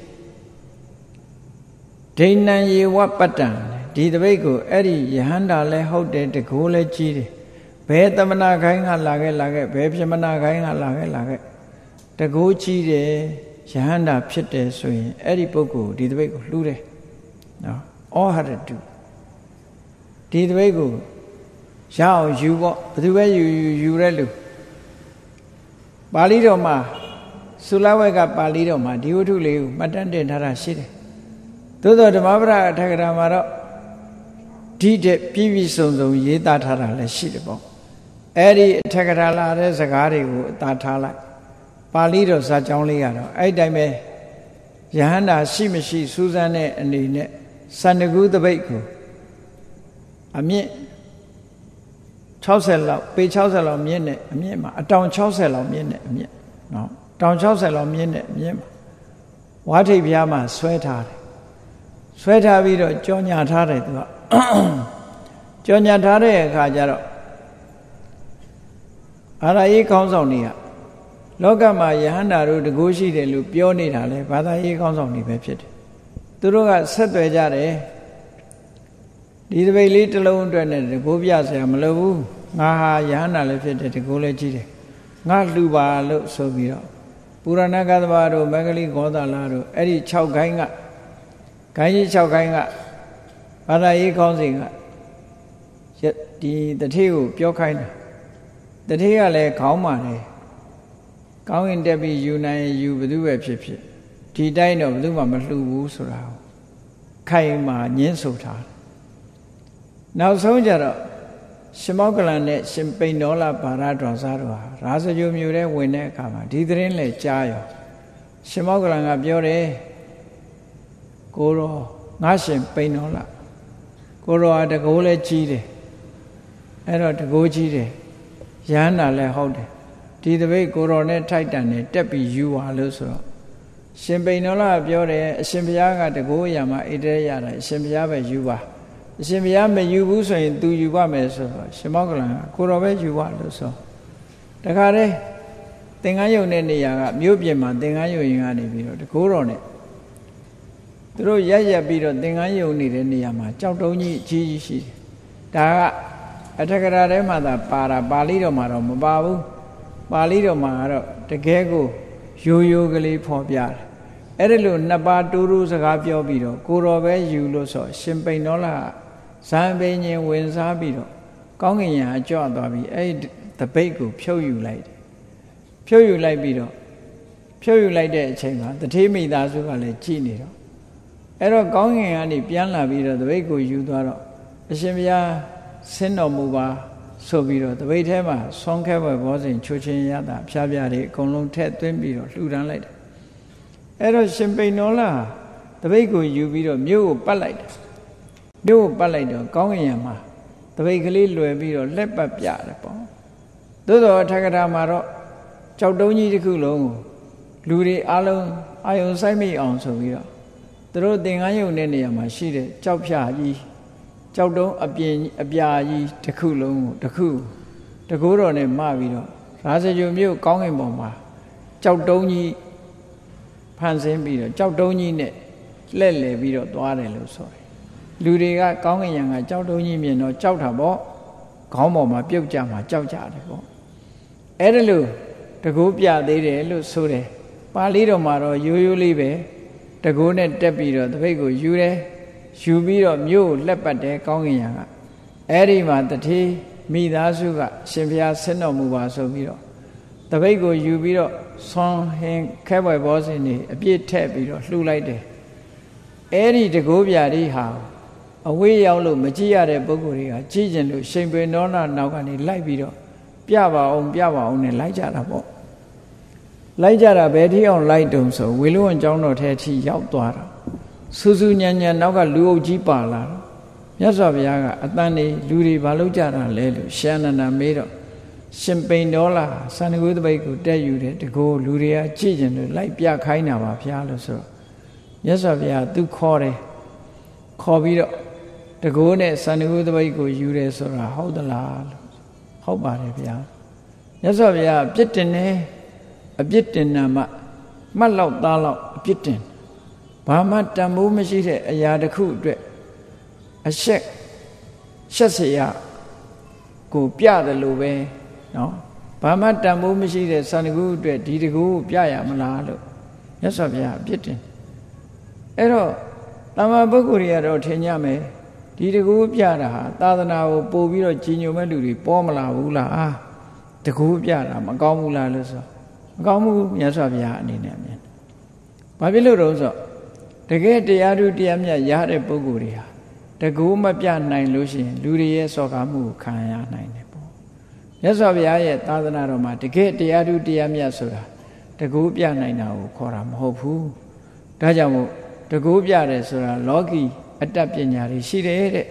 ဒိဏံယေဝပတ္တံဒီတပိတ်ကိုအဲ့ဒီယဟန္တာလည်းဟုတ်တယ်တကူလည်းကြီးတယ်ဘယ်တမနာခိုင်းကလာခဲ့လာခဲ့ဘယ်ဗြဟ္မနာခိုင်းကလာခဲ့လာခဲ့တကူကြီးတယ်ယဟန္တာဖြစ်တယ်ဆိုရင်အဲ့ဒီပုဂ္ဂိုလ်ဒီတပိတ်ကိုလှူတယ်နော်ဩဟရတုဒီတပိတ်ကိုရအောင်ယူပေါ့ဘယ်သူပဲယူယူယူတဲ့လူပါဠိတော်မှာသုလဝက်ကပါဠိတော်မှာဒီဝတ္ထုလေးကိုမှတ်တမ်းတင်ထားတာရှိတယ်သို့သောဓမ္မပဒအထက်ကရာမှာတော့ဒီတဲ့ပြည့်ပြည့်စုံစုံရေးသားထားတာလည်းရှိတယ်ပေါ့အဲ့ဒီအထက်ကရာလာတဲ့စကားတွေကိုအသာထားလိုက်ပါဠိတော်ဇာကြောင်းလေးကတော့အဲ့ဒီတိုင်းပဲယဟန္တာရှိမရှိစူးစမ်းတဲ့အနေနဲ့ဇန္နကုတပိတ်ကိုအမြင့်၆၀လောက်ပေ၆၀လောက်မြင့်တဲ့အမြင့်မှာအတောင်၆၀လောက်မြင့်တဲ့အမြင့်နော်တောင်၆၀လောက်မြင့်တဲ့အမြင့်မှာဝါထိပ်ပြားမှာဆွဲထားတယ်ဆွဲထားပြီးတော့ကြောညာထားတယ်သူကကြောညာထားတဲ့အခါကျတော့အာရရေးကောင်းဆောင်တွေကလောကမှာယဟန္တာတို့တကူရှိတယ်လို့ပြောနေတာလေဘာသာရေးကောင်းဆောင်တွေပဲဖြစ်တယ်သူတို့ကဆက်သွယ်ကြတယ်ဒီတပိတ်လေးတစ်လုံးအတွက်နဲ့တကူပြဆရာမလိုဘူးငါဟာယဟန္တာလည်းဖြစ်တယ်တကူလည်းကြီးတယ်ငါလှူပါလို့ဆိုပြီးတော့ပုရဏကသဘာတို့မဂ္ဂလိဂောသလာတို့အဲ့ဒီ၆ခိုင်းကခိုင်းကြီး၆ခိုင်းကဘာသာရေးကောင်းစဉ်ကဒီတထေးကိုပြောခိုင်းတာတထေးကလည်းခေါင်းမာတယ်ကောင်းရင်တက်ပြီးယူနိုင်ယူဘယ်သူပဲဖြစ်ဖြစ်ဒီတိုင်းတော့ဘယ်သူမှမလှူဘူးဆိုတာကိုခိုင်မာညင်းဆိုထားတယ်နောက်ဆုံးကြတော့ရှင်မောကလန်နဲ့ရှင်ပိန်ဒေါလဘာရဒွန်စားတို့ဟာရာဇဂိုမြို့ထဲဝင်တဲ့အခါမှာဒီသတင်းလဲကြားရောရှင်မောကလန်ကပြောတယ်ကိုရောငါရှင်ပိန်ဒေါလကိုရောတကိုးလည်းကြီးတယ်အဲ့တော့တကိုးကြီးတယ်ရဟန္တာလည်းဟုတ်တယ်ဒီတပိတ်ကိုရောနဲ့ထိုက်တန်နဲ့တက်ပြီးယူပါလို့ဆိုတော့ရှင်ပိဏောလပြောတယ်အရှင်ဘုရားကတကိုးရမှာအိတဲရတယ်အရှင်ဘုရားပဲယူပါအရှင်ဘုရားမယူဘူးဆိုရင် तू ယူပါမယ်ဆိုတော့ရှင်မောက္ကလန်ကကိုရောပဲယူပါလို့ဆိုတခါတည်းသင်္ကန်းယုံတဲ့နေရာကမြို့ပြင်မှာသင်္ကန်းယုံရင်ကနေပြီးတော့တကိုးတော်နဲ့သူတို့ရက်ရက်ပြီးတော့သင်္ကန်းယုံနေတဲ့နေရာမှာကြောက်တုံးကြီးအကြီးကြီးရှိတယ်ဒါကအထက်ကရာထဲမှာသာပါတာပါဠိတော်မှာတော့မပါဘူးပါဠိတော်မှာကတော့တကယ်ကိုရိုးရိုးကလေးဖော်ပြတယ်အဲ့ဒီလိုနှစ်ပါးတူတူစကားပြောပြီးတော့ကိုတော်ပဲယူလို့ဆိုရှင်ပိဏောလဇံပိညင်ဝင်စားပြီးတော့ကောင်းကင်ယံအကြွသွားပြီးအဲ့ဒီတပိတ်ကိုဖြုတ်ယူလိုက်တယ်ဖြုတ်ယူလိုက်ပြီးတော့ဖြုတ်ယူလိုက်တဲ့အချိန်မှာတထေးမိသားစုကလည်းကြည်နေတော့အဲ့တော့ကောင်းကင်ကနေပြန်လာပြီးတော့တပိတ်ကိုယူသွားတော့အရှင်ဘုရားဆင်းတော်မူပါဆိုပြီးတော့တပိတ်ထဲမှာဆောင်းခဲဘွယ်ဘောဇဉ်ချိုချင်းရတာဖျားဖျားတွေအကုန်လုံးထည့်သွင်းပြီးတော့လှူဒန်းလိုက်တယ်အဲ့တော့ရှင်ပိဏောလတပိတ်ကိုယူပြီးတော့မြို့ကိုပတ်လိုက်တယ်မြို့ကိုပတ်လိုက်တော့ကောင်းကင်ယံမှာတပိတ်ကလေးလွယ်ပြီးတော့လက်ပတ်ပြတယ်ပေါ့သို့တော်အထက်ကရာမှာတော့ကြောက်တုံးကြီးတစ်ခုလုံးကိုလူတွေအလုံးအာယုံဆိုင်မိအောင်ဆိုပြီးတော့သူတို့သင်္ကန်းယုံတဲ့နေရာမှာရှိတဲ့ကြောက်ဖြာကြီးကြောက်တုံးအပြင်အပြာကြီးတစ်ခုလုံးကိုတစ်ခုတကိုးတော်နဲ့မပြီးတော့ရာဇဂိုမြို့ကောင်းကင်ပေါ်မှာကြောက်တုံးကြီးဖန်ဆင်းပြီးတော့ကြောက်တုံးကြီးနဲ့လှည့်လည်ပြီးတော့သွားတယ်လို့ဆိုတယ်လူတွေကကောင်းကင်ယံကကြောက်တုံးကြီးမြင်တော့ကြောက်တာပေါ့ခေါင်းပေါ်မှာပြုတ်ကြမှာကြောက်ကြတယ်ပေါ့အဲ့ဒါလို့တကိုးပြသေးတယ်လို့ဆိုတယ်ပါဠိတော်မှာတော့ရိုးရိုးလေးပဲတကိုးနဲ့တက်ပြီးတော့တပိတ်ကိုယူတယ်ယူပြီးတော့မြို့ကိုလက်ပတ်တယ်ကောင်းကင်ယံကအဲ့ဒီမှာတထေးမိသားစုကရှင်ဘုရားဆင်းတော်မူပါဆိုပြီးတော့တပိတ်ကိုယူပြီးတော့ဆွန်ဟင်ခဲဘွယ်ဘောဇဉ်တွေအပြည့်ထည့်ပြီးတော့လှူလိုက်တယ်အဲ့ဒီတကိုးပြာလေးဟာအဝေးရောက်လို့မကြည့်ရတဲ့ပုဂ္ဂိုလ်တွေကကြည့်ကျင်လို့ရှင်ပိဏောလနောက်ကနေလိုက်ပြီးတော့ပြပါအောင်ပြပါအောင်နဲ့လိုက်ကြတာပေါ့လိုက်ကြတာဘယ်ထိအောင်လိုက်တုံဆိုဝေလူဝန်ကျောင်းတော်ထဲထိရောက်သွားတာစူးစူးညံညံနောက်ကလူအုပ်ကြီးပါလာတော့မြတ်စွာဘုရားကအတန်နေလူတွေဘာလုပ်ကြတာလဲလို့ရှန္ဒနာမေးတော့ရှင်ပိဏောလစန္ဒကုတပိတ်ကိုတက်ယူတယ်တကိုးလူတွေကကြည့်ကျင်လို့လိုက်ပြခိုင်းတာပါဘုရားလို့ဆိုတော့မြတ်စွာဘုရားသူခေါ်တယ်ခေါ်ပြီးတော့တကိုးနဲ့စန္ဒကုတပိတ်ကိုယူတယ်ဆိုတာဟုတ်သလားလို့ဟုတ်ပါတယ်ဗျာမြတ်စွာဘုရားအပြစ်တင်တယ်အပြစ်တင်နာမှမှတ်လောက်သားလောက်အပြစ်တင်ဘာမှတန်ဖိုးမရှိတဲ့အရာတစ်ခုအတွက်အရှက်ရှက်เสียကိုပြတယ်လို့ပဲเนาะဘာမှတန်ဖိုးမရှိတဲ့စန္ဒကုအတွက်ဒီတကူပြရမလားလို့မြတ်စွာဘုရားအပြစ်တင်အဲ့တော့တမ္မာပုဂ္ဂိုလ်တွေကတော့ထင်ကြမယ်ဒီတကူပြတာဟာသာသနာကိုပို့ပြီးတော့ကြီးညိုမဲ့လူတွေပေါ်မလာဘူးလားအာတကူပြတာမကောင်းဘူးလားလို့ဆိုမကောင်းဘူးမြတ်စွာဘုရားအနေနဲ့မြင်ဘာဖြစ်လို့တော့ဆိုတကယ်တရားထုတရားမြတ်ရတဲ့ပုဂ္ဂိုလ်တွေဟာတကူမပြနိုင်လို့ရှိရင်လူတွေရဲ့စော်ကားမှုကိုခံရနိုင်တယ်ပေါ့မြတ်စွာဘုရားရဲ့သာသနာတော်မှာတကယ်တရားထုတရားမြတ်ဆိုတာတကူပြနိုင်တာကိုခေါ်တာမဟုတ်ဘူးဒါကြောင့်မို့တကူပြတယ်ဆိုတာလောကီအတ္တပညာတွေရှိတယ်တဲ့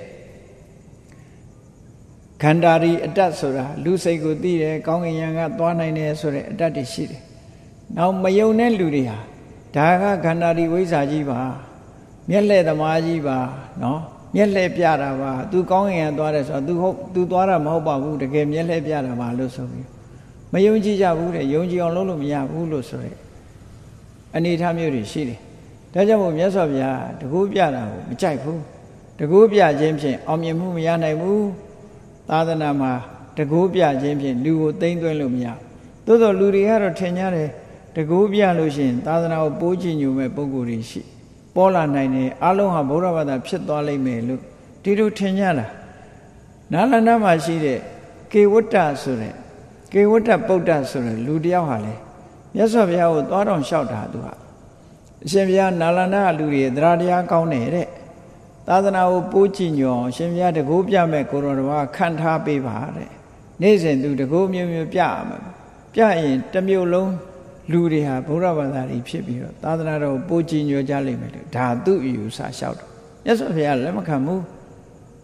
ခန္ဓာရီအတ္တဆိုတာလူစိတ်ကိုသိတယ်ကောင်းကင်ယံကသွားနိုင်တယ်ဆိုတဲ့အတ္တတွေရှိတယ်နောက်မယုံတဲ့လူတွေဟာဒါကခန္ဓာရီဝိဇ္ဇာကြီးပါမျက်လှည့်သမားကြီးပါနော်မျက်လှည့်ပြတာပါ तू ကောင်းကင်ယံသွားတယ်ဆိုတော့ तू ဟုတ် तू သွားတာမဟုတ်ပါဘူးတကယ်မျက်လှည့်ပြတာပါလို့ဆိုပြီးမယုံကြည်ကြဘူးတဲ့ယုံကြည်အောင်လုပ်လို့မရဘူးလို့ဆိုရဲအနေထားမျိုးတွေရှိတယ်ဒါကြောင့်မို့မြတ်စွာဘုရားတကူပြတာကိုမကြိုက်ဘူးတကူပြခြင်းဖြင့်အောင်မြင်မှုမရနိုင်ဘူးသာသနာမှာတကူပြခြင်းဖြင့်လူကိုသိမ့်သွင်းလို့မရသို့သောလူတွေကတော့ထင်ကြတယ်တကူပြလို့ရှိရင်သာသနာကိုပိုးချညူမဲ့ပုဂ္ဂိုလ်တွေရှိပေါ်လာနိုင်တယ်အလုံးဟာဗုဒ္ဓဘာသာဖြစ်သွားလိမ့်မယ်လို့ဒီလိုထင်ကြတာနာလန္ဒမှာရှိတဲ့ကေဝတ္တဆိုတဲ့ကေဝတ္တပုဒ္ဒဆိုတဲ့လူတယောက်ဟာလေမြတ်စွာဘုရားကိုသွားတော်လျှောက်တာသူကအရှင်ဘုရားနာလန္ဒလူတွေသရတရားကောင်းတယ်တဲ့သာသနာကိုပိုးချညွန်ရှင်ဘုရားတကူပြမဲ့ကိုရောတော်ကခံထားပေးပါတဲ့နေ့စဉ်သူတကူမျိုးမျိုးပြရမယ်ပြရင်တစ်မျိုးလုံးလူတွေဟာဗုဒ္ဓဘာသာကြီးဖြစ်ပြီးတော့သာသနာတော်ပိုးချညွန်ကြလိမ့်မယ်လို့ဒါသူ့အယူဆလျှောက်တော့မြတ်စွာဘုရားလက်မခံဘူး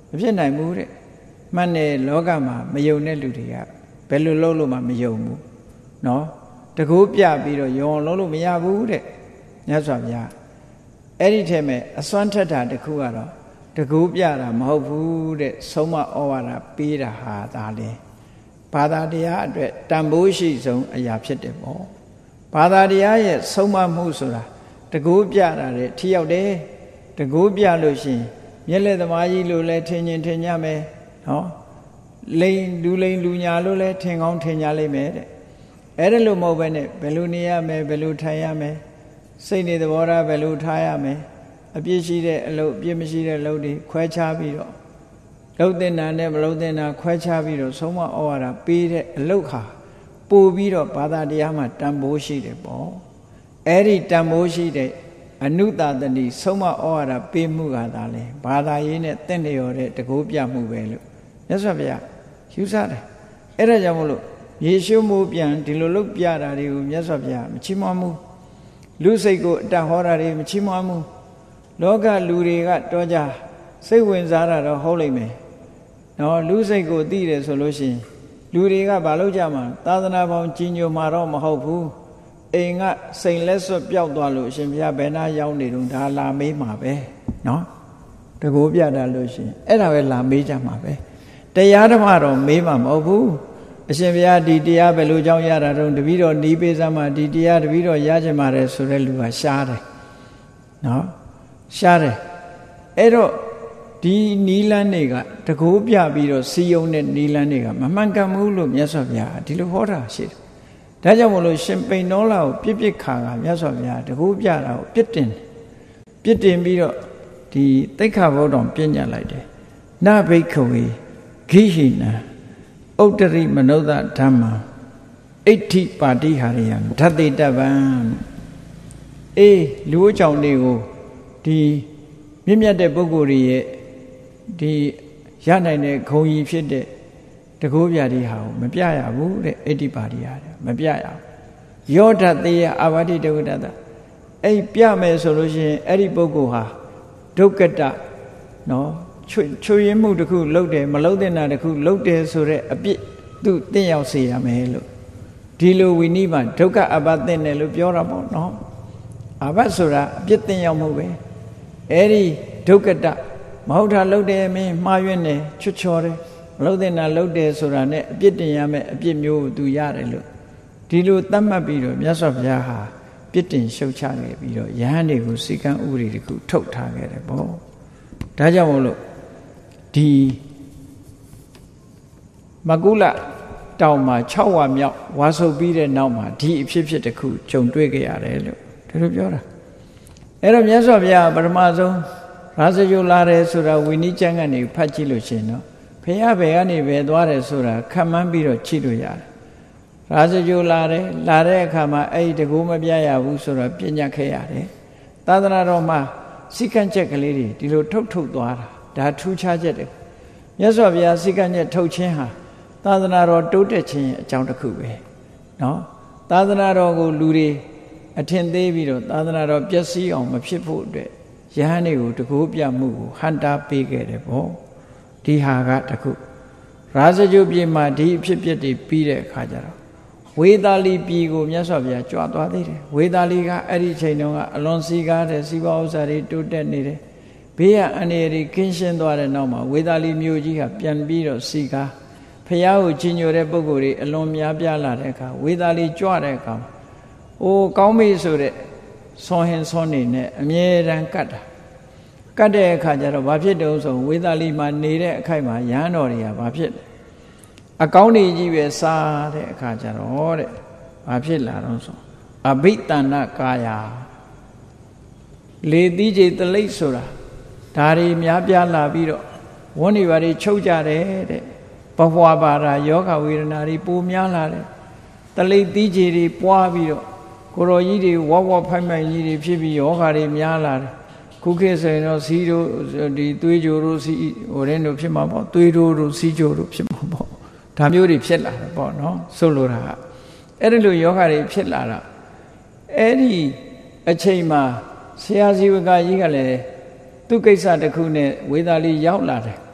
မဖြစ်နိုင်ဘူးတဲ့မှန်တယ်လောကမှာမယုံတဲ့လူတွေကဘယ်လိုလုပ်လို့မှမယုံဘူးနော်တကူပြပြီးတော့ယုံအောင်လုပ်လို့မရဘူးတဲ့မြတ်စွာဘုရားအဲ့ဒီထဲမှာအစွမ်းထက်တာတခုကတော့တကူပြတာမဟုတ်ဘူးတဲ့ဆုံးမဩဝါဒပေးတာဟာဒါလေဘာသာတရားအတွက်တန်ဖိုးရှိဆုံးအရာဖြစ်တယ်ပေါ့ဘာသာတရားရဲ့ဆုံးမမှုဆိုတာတကူပြတာတဲ့ထိရောက်တယ်တကူပြလို့ရှိရင်မျက်လက်သမားကြီးလို့လဲထင်ရင်ထင်ကြမယ်နော်လိန်လူလိန်လူညာလို့လဲထင်ကောင်းထင်ကြလိမ့်မယ်တဲ့အဲ့ဒါလို့မဟုတ်ဘဲနဲ့ဘယ်လိုနေရမယ်ဘယ်လိုထိုင်ရမယ်စိတ်နေသဘောထားဘယ်လိုထားရမယ်အပြစ်ရှိတဲ့အလုပ်အပြစ်မရှိတဲ့အလုပ်တွေခွဲခြားပြီးတော့လုပ်တဲ့နာနဲ့မလုပ်တဲ့နာခွဲခြားပြီးတော့ဆုံးမဩဝါဒပေးတဲ့အလုပ်ဟာပို့ပြီးတော့ဘာသာတရားမှာတန်ဖိုးရှိတယ်ပေါ့အဲ့ဒီတန်ဖိုးရှိတဲ့အနုတာတဏိဆုံးမဩဝါဒပေးမှုကသာလဲဘာသာရေးနဲ့တင့်လျော်တဲ့တကူပြမှုပဲလို့မြတ်စွာဘုရားယူဆတယ်အဲ့ဒါကြောင့်မလို့ယေရှုမိုးပြန်ဒီလိုလုပ်ပြတာတွေကိုမြတ်စွာဘုရားမချီးမွမ်းဘူးလူစိတ်ကိုအတတ်ဟောတာတွေမချီးမွမ်းဘူးလောကလူတွေကတော့ကြစိတ်ဝင်စားတာတော့ဟုတ်လိမ့်မယ်နော်လူစိတ်ကိုသိတယ်ဆိုလို့ရှိရင်လူတွေကဘာလုပ်ကြမှာသာသနာပေါင်းကြီးညိုမှာတော့မဟုတ်ဘူးအိမ်ကစိန်လက်စွပ်ပျောက်သွားလို့အရှင်ဘုရားဘယ်နာရောက်နေတုန်းဒါလာမေးမှာပဲနော်တကူပြတာလို့ရှိရင်အဲ့ဒါပဲလာမေးကြမှာပဲတရားဓမ္မတော့မေးမှာမဟုတ်ဘူးအရှင်ဘုရားဒီတရားဘယ်လိုကြောင့်ရတာတုန်းတပည့်တော်နီးပေးစမ်းမှာဒီတရားတပည့်တော်ရချင်ပါတယ်ဆိုတဲ့လူကရှားတယ်နော်ရှားတယ်အဲ့တော့ဒီနီလန်းတွေကတကူပြပြီးတော့စီယုံတဲ့နီလန်းတွေကမမှန်ကန်ဘူးလို့မြတ်စွာဘုရားဒီလိုဟောတာရှိတယ်ဒါကြောင့်မလို့ရှင်ပိန်တော်လာကိုပြစ်ပြစ်ခါကမြတ်စွာဘုရားတကူပြတာကိုပြစ်တင်ပြစ်တင်ပြီးတော့ဒီသိက္ခာဘုဒ္ဓံပြညတ်လိုက်တယ်နဘိက္ခဝေဂိဟိနံဥတ္တရိမနုဿဓမ္မံအဋ္ဌိပါတိဟာရိယံဓတ္တိတဗံအေးလူအကြောင်းတွေကိုဒီမြင့်မြတ်တဲ့ပုဂ္ဂိုလ်ရဲ့ဒီရနိုင်တဲ့ဂုဏ်ကြီးဖြစ်တဲ့တကူပြတိဟာကိုမပြရဘူးတဲ့အဋ္ဌိပါတိဟာမပြရဘူးယောဓတေယအာဝတိဒုက္ခတအဲ့ပြမယ်ဆိုလို့ရှိရင်အဲ့ဒီပုဂ္ဂိုလ်ဟာဒုက္ခတနော်ချွချွရင်းမှုတစ်ခုလုပ်တယ်မလုပ်တဲ့နာတစ်ခုလုပ်တယ်ဆိုတဲ့အပြစ်သူတင့်ရောက်စေရမယ်လို့ဒီလိုဝိနည်းမှာဒုက္ခအဘသင့်တယ်လို့ပြောတာပေါ့နော်အဘဆိုတာအပြစ်တင့်ရောက်မှုပဲအဲ့ဒီဒုက္ခတမဟုတ်တာလုပ်တယ်မင်းမှားယွင်းတယ်ချွတ်ချော်တယ်မလုပ်တဲ့နာလုပ်တယ်ဆိုတာနဲ့အပြစ်တင်ရမယ်အပြစ်မျိုးသူရတယ်လို့ဒီလိုသတ်မှတ်ပြီးတော့မြတ်စွာဘုရားဟာပြစ်တင်ရှုတ်ချခဲ့ပြီးတော့ယဟန်တွေကိုစီကံဥပဒေတခုထုတ်ထားခဲ့တယ်ပေါ့ဒါကြောင့်မို့လို့ဒီမကုလတောင်မှာ၆ဝါမြောက်ဝါဆုပ်ပြီးတဲ့နောက်မှာဒီအဖြစ်ဖြစ်တစ်ခုကြုံတွေ့ခဲ့ရတယ်လို့ဒါလိုပြောတာအဲ့တော့မြတ်စွာဘုရားပထမဆုံးရာဇဂုလာတယ်ဆိုတာဝိနည်းကျမ်းကနေဖတ်ကြည့်လို့ရှိရင်တော့ဘုရားဘယ်ကနေဘယ်သွားတယ်ဆိုတာခံမှန်းပြီးတော့ကြည့်လို့ရတယ်ရာဇဂုလာတယ်လာတဲ့အခါမှာအဲ့ဒီတကူမပြရဘူးဆိုတော့ပြညတ်ခဲ့ရတယ်သာသနာတော်မှာစိကံချက်ကလေးတွေဒီလိုထုတ်ထုတ်သွားတာဒါထူးခြားချက်တယ်မြတ်စွာဘုရားစိကံချက်ထုတ်ခြင်းဟာသာသနာတော်တိုးတက်ခြင်းအကြောင်းတစ်ခုပဲနော်သာသနာတော်ကိုလူတွေအထင်သေးပြီးတော့သာသနာတော်ပျက်စီးအောင်မဖြစ်ဖို့အတွက်ယဟန်တွေကိုတကူပြမှုကိုဟန်တာပေးခဲ့တယ်ပေါ့ဒီဟာကတခုရာဇဂုပြည်မှာဒီအဖြစ်ဖြစ်တွေပြီးတဲ့အခါကျတော့ဝေသာလီပြည်ကိုမြတ်စွာဘုရားကြွသွားသေးတယ်ဝေသာလီကအဲ့ဒီချိန်တုန်းကအလွန်စီကားတဲ့စီးပွားဥစ္စာတွေတိုးတက်နေတယ်ဘေးရအန္တရာယ်တွေကင်းရှင်းသွားတဲ့နောက်မှာဝေသာလီမြို့ကြီးကပြန်ပြီးတော့စီကားဖះကိုကြီးညိုတဲ့ပုဂ္ဂိုလ်တွေအလွန်များပြားလာတဲ့အခါဝေသာလီကြွတဲ့အခါအိုးကောင်းပြီဆိုတဲ့ဆွန်ဟင်ဆွန်နေနဲ့အမြဲတမ်းကတ်တာကတ်တဲ့အခါကျတော့ဘာဖြစ်တုံးဆိုဝေသာလီမှာနေတဲ့အခိုက်မှာရဟန်းတော်တွေကဘာဖြစ်အကောင်းတွေကြီးပဲစားတဲ့အခါကျတော့တဲ့ဘာဖြစ်လာတော့ဆိုအဘိတန္နကာယလေသီးကြီးတလိပ်ဆိုတာဒါတွေများပြားလာပြီးတော့ဝန်းနေပါတွေချုပ်ကြတယ်တဲ့ဘဝပါရာယောဂဝေဒနာတွေပိုများလာတယ်တလိပ်သီးကြီးတွေပွားပြီးတော့ကိုရောကြီးတွေဝဝဖိုက်မိုက်ကြီးတွေဖြစ်ပြီးယောဂတွေများလာတယ်ခုခေတ်ဆိုရင်တော့စီးတို့ဒီသွေးကြိုတို့စီဟိုတဲ့တို့ဖြစ်မှာပေါ့သွေးတို့တို့စီးကြိုတို့ဖြစ်မှာပေါ့ဒါမျိုးတွေဖြစ်လာတယ်ပေါ့နော်ဆိုလိုတာကအဲ့ဒီလိုယောဂတွေဖြစ်လာတာအဲ့ဒီအချိန်မှာဆရာဇီဝကကြီးကလည်းသူ့ကိစ္စတစ်ခုနဲ့ဝေသာလီရောက်လာတယ်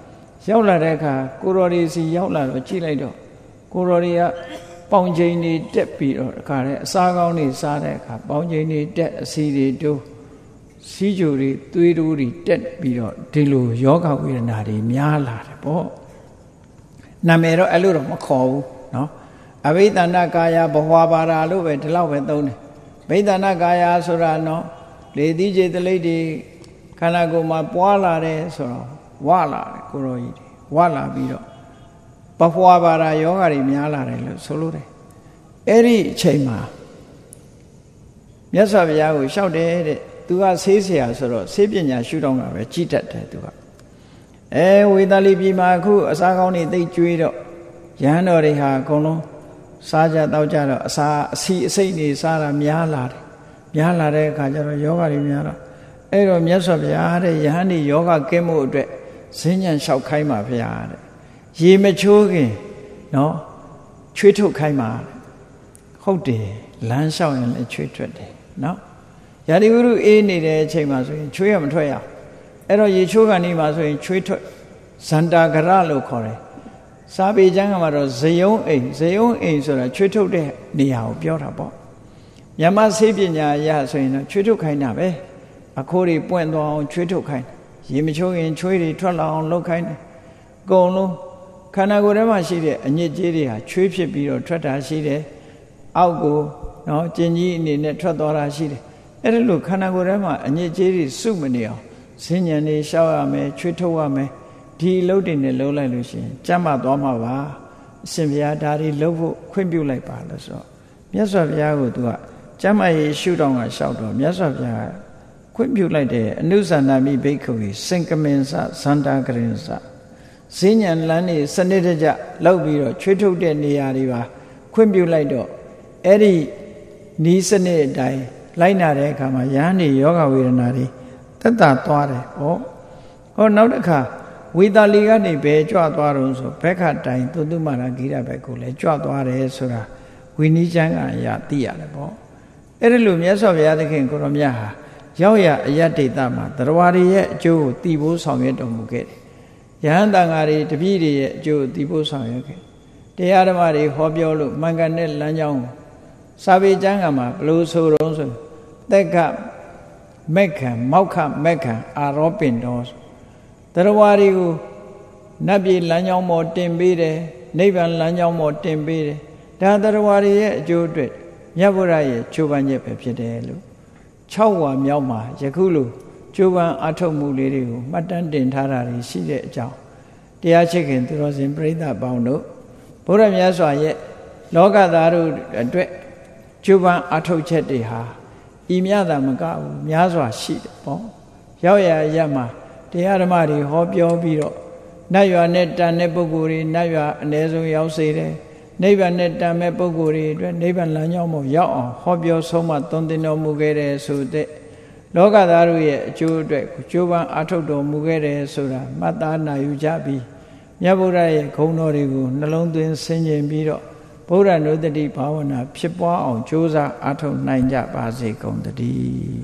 ရောက်လာတဲ့အခါကိုရော်ဒီစီရောက်လာတော့ကြည့်လိုက်တော့ကိုရော်ဒီကပေါင်ချိန်တွေတက်ပြီးတော့အခါနဲ့အစားကောင်းတွေစားတဲ့အခါပေါင်ချိန်တွေတက်အစီတွေတိုးစီးကြိုတွေသွေးတိုးတွေတက်ပြီးတော့ဒီလိုယောဂဝေဒနာတွေများလာတယ်ပေါ့နာမည်တော့အဲ့လိုတော့မခေါ်ဘူးနော်အဘိဓမ္မာကာယဘဝပါဒာလို့ပဲဒီလောက်ပဲသုံးတယ်ဘိဓမ္မာကာယဆိုတာနော်လေသီးခြေတလိပ်တွေခန္ဓာကိုယ်မှာပွားလာတယ်ဆိုတော့ဝလာတယ်ကိုရောကြီးတွေဝလာပြီးတော့ဘဝပါဒာယောဂတွေများလာတယ်လို့ဆိုလို့တယ်အဲ့ဒီအချိန်မှာမြတ်စွာဘုရားကိုလျှောက်တယ်တဲ့သူကဆေးဆရာဆိုတော့ဆေးပညာရှုထောင့်ကပဲကြည်တတ်တယ်သူကအဲဝေသာလီပြည်မှာအခုအစာကောင်းတွေသိကျွေးတော့ရဟန်းတော်တွေဟာအကုန်လုံးစားကြတောက်ကြတော့အစာအစီအစိတ်တွေစားတာများလာတယ်များလာတဲ့အခါကျတော့ယောဂတွေများတော့အဲ့တော့မြတ်စွာဘုရားတဲ့ယဟန်ဒီယောဂကင်းမှုအတွက်ဈဉ္ဉံလျှောက်ခိုင်းပါဘုရားတဲ့ရေမချိုးခင်နော်ချွေးထုတ်ခိုင်းပါဟုတ်တယ်လမ်းလျှောက်ရင်လည်းချွေးထွက်တယ်နော်ယာတိဝုရုအေးနေတဲ့အချိန်မှာဆိုရင်ချွေးရမထွက်ရအဲ့တော့ရေချိုးကန်ဒီမှာဆိုရင်ချွေးထွက်ဇန္တာဂရလို့ခေါ်တယ်စာပေကျမ်းကမှာတော့ဇယုံအိမ်ဇယုံအိမ်ဆိုတာချွေးထုတ်တဲ့နေရာကိုပြောတာပေါ့မြမဆေးပညာအရဆိုရင်တော့ချွေးထုတ်ခိုင်းတာပဲအခိုးတွေပွင့်သွားအောင်ချွေးထုတ်ခိုင်းရေမချိုးရင်ချွေးတွေထွက်လာအောင်လုပ်ခိုင်းတယ်အကုန်လုံးခန္ဓာကိုယ်ထဲမှာရှိတဲ့အညစ်အကြေးတွေဟာချွေးဖြစ်ပြီးတော့ထွက်တာရှိတယ်အောက်ကိုနော်ကျင်ကြီးအနေနဲ့ထွက်သွားတာရှိတယ်အဲ့ဒါလို့ခန္ဓာကိုယ်ထဲမှာအညစ်အကြေးတွေစုမနေအောင်ဈဉ္ဉံတွေရှောက်ရမယ်ချွေးထုတ်ရမယ်ဒီအလုပ်တွေနဲ့လုပ်လိုက်လို့ရှိရင်ကျမ်းမာသွားမှာပါအရှင်ဘုရားဒါတွေလုပ်ဖို့ခွင့်ပြုလိုက်ပါလို့ဆိုတော့မြတ်စွာဘုရားကိုသူကကျမ်းမာရေးရှုထောင့်ကလျှောက်တော့မြတ်စွာဘုရားခွင့်ပြုလိုက်တဲ့အနုဇန္နာမိဘိက္ခုကြီးစင်ကမင်္စဇန္တာကရင်္စဈဉ္ဉံလမ်းနေစနစ်တကျလောက်ပြီးတော့ချွေးထုတ်တဲ့နေရာတွေပါခွင့်ပြုလိုက်တော့အဲ့ဒီနီးစနစ်အတိုင်းလိုက်နာတဲ့အခါမှာယဟန်နေယောဂဝေဒနာတွေတက်တာသွားတယ်ဟောဟောနောက်တစ်ခါဝေသာလီကနေဘယ်ကြွသွားတော့ဆိုဘက်ခတိုင်သုတ္တမရဂိရဘက်ကိုလည်းကြွသွားတယ်ဆိုတာဝိနည်းကျမ်းကအရာသိရတယ်ပေါ့အဲ့ဒါလိုမြတ်စွာဘုရားသခင်ကိုရောမြတ်ဟာရောက်ရအယတ္တိတမှာတရားတွေရဲ့အကျိုးကိုတည်ဖို့ဆောင်ရွက်တော်မူခဲ့တယ်ယဟန်တန်ဃာတွေတပည့်တွေရဲ့အကျိုးကိုတည်ဖို့ဆောင်ရွက်ခဲ့တရားဓမ္မတွေဟောပြောလို့မှန်ကန်တဲ့လမ်းကြောင်းစာပေကျမ်းကမှာဘလို့ဆိုတော့ဆိုသက်ကမက်ခံမောက္ခမက်ခံအာရောပင်တော်တရားတွေကိုနတ်ပြည်လမ်းကြောင်းပေါ်တင်ပေးတယ်နိဗ္ဗာန်လမ်းကြောင်းပေါ်တင်ပေးတယ်ဒါတရားတွေရဲ့အကျိုးအတွက်မြတ်ဗုဒ္ဓရဲ့ချိုးပန်းချက်ပဲဖြစ်တယ်လို့၆ဝါမြောက်မှာယခုလိုချိုးပန်းအထုတ်မှုလေးတွေကိုမှတ်တမ်းတင်ထားတာရှိတဲ့အကြောင်းတရားချစ်ခင်သူတော်စင်ပရိသတ်ပေါင်းတို့ဘုရားမြတ်စွာရဲ့လောကသားတို့အတွက်ချိုးပန်းအထုတ်ချက်တွေဟာဤမြတ်တာမကဘူးများစွာရှိတယ်ပေါ့ရောက်ရရမှာတရားဓမ္မတွေဟောပြောပြီးတော့နတ်ရွာနဲ့တန်တဲ့ပုဂ္ဂိုလ်တွေနတ်ရွာအ ਨੇ ဆုံးရောက်စေတယ်နိဗ္ဗာန်နဲ့တန်မဲ့ပုဂ္ဂိုလ်တွေအတွက်နိဗ္ဗာန်လမ်းကြောင်းပေါ်ရောက်အောင်ဟောပြောဆုံးမသွန်သင်တော်မူခဲ့တယ်ဆိုတဲ့လောကသားတို့ရဲ့အကျိုးအတွက်ကြိုးပမ်းအားထုတ်တော်မူခဲ့တယ်ဆိုတာမှတ်သားနိုင်ယူကြပြီးမြတ်ဗုဒ္ဓရဲ့ဂုဏ်တော်တွေကိုနှလုံးသွင်းဆင်ခြင်ပြီးတော့ဗုဒ္ဓနုတ္တိဘာဝနာဖြစ်ပွားအောင်ကြိုးစားအားထုတ်နိုင်ကြပါစေကုန်သတည်း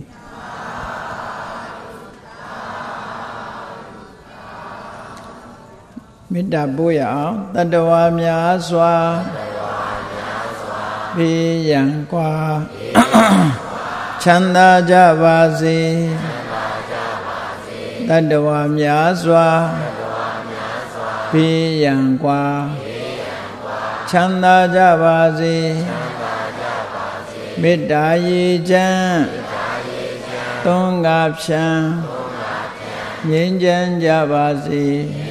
မေတ္တာပို့ရအောင်တတ္တဝါများစွာဘေးရန်กว่าချမ်းသာကြပါစေတတ္တဝါများစွာဘေးရန်กว่าချမ်းသာကြပါစေမေတ္တာရေချမ်းသုံးငါဖြံငြိမ်းချမ်းကြပါစေ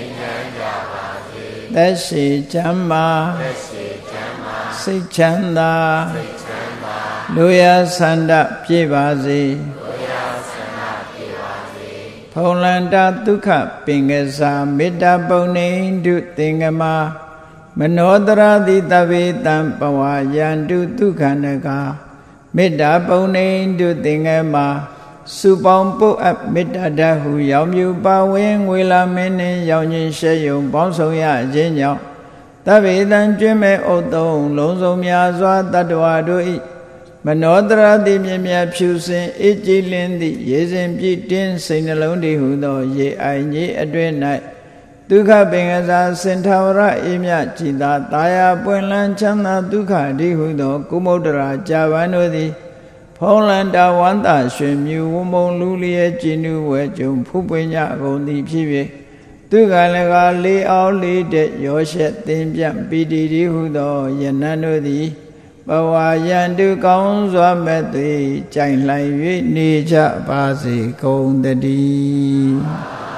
သက်ရှိချမ်းသာစိတ်ချမ်းသာလူရဆန္ဒပြည့်ပါစေဖုံလန္တာဒုက္ခပင်ကစားမေတ္တာပုံနေတုသင်္ကမမနောတရတိတဗေတံပဝါယန္တုဒုက္ခနကမေတ္တာပုံနေတုသင်္ကမစုပေါင်းပုတ်အပ်မေတ္တာဓာတ်ဟုရောင်မြူပါဝင်ငွေလာမင်းနှင့်ရောင်ချင်းရှဲယုံပေါင်းဆောင်ရခြင်းကြောင့်တဗေတံကျွင်းမဲ့ဥတုံလုံးစုံများစွာတတ္တဝါတို့၏မနောတရတိမြင်မြတ်ဖြူစင်အေးကြည်လင်းသည့်ရေစဉ်ပြည့်တင်းစိတ်နှလုံးတည်ဟုသောရေအိုင်ကြီးအတွင်း၌ဒုက္ခပင်ကစားစင်ထာဝရအေးမြကြည်သာတာယာပွင့်လန်းချမ်းသာဒုက္ခအဓိဟုသောကုမုဒ္ဒရာကြာပန်တို့သည်ဖုံးလန်းတာဝန္တာရွှင်မြူဝမုံလူလျက်ကြည်နူဝဲကြုံဖူးပွင့်ကြကုန်သည်ဖြစ်၍ဒုက္ခလည်းကလေးအောင်လေးတဲ့ရောရှက်သင်ပြန့်ပီတိဒီဟုသောယနန်တို့သည်ဘဝယံတုကောင်းစွာမဲ့သွေကြိုင်လှိုင်၍နေကြပါစေကုန်တည်း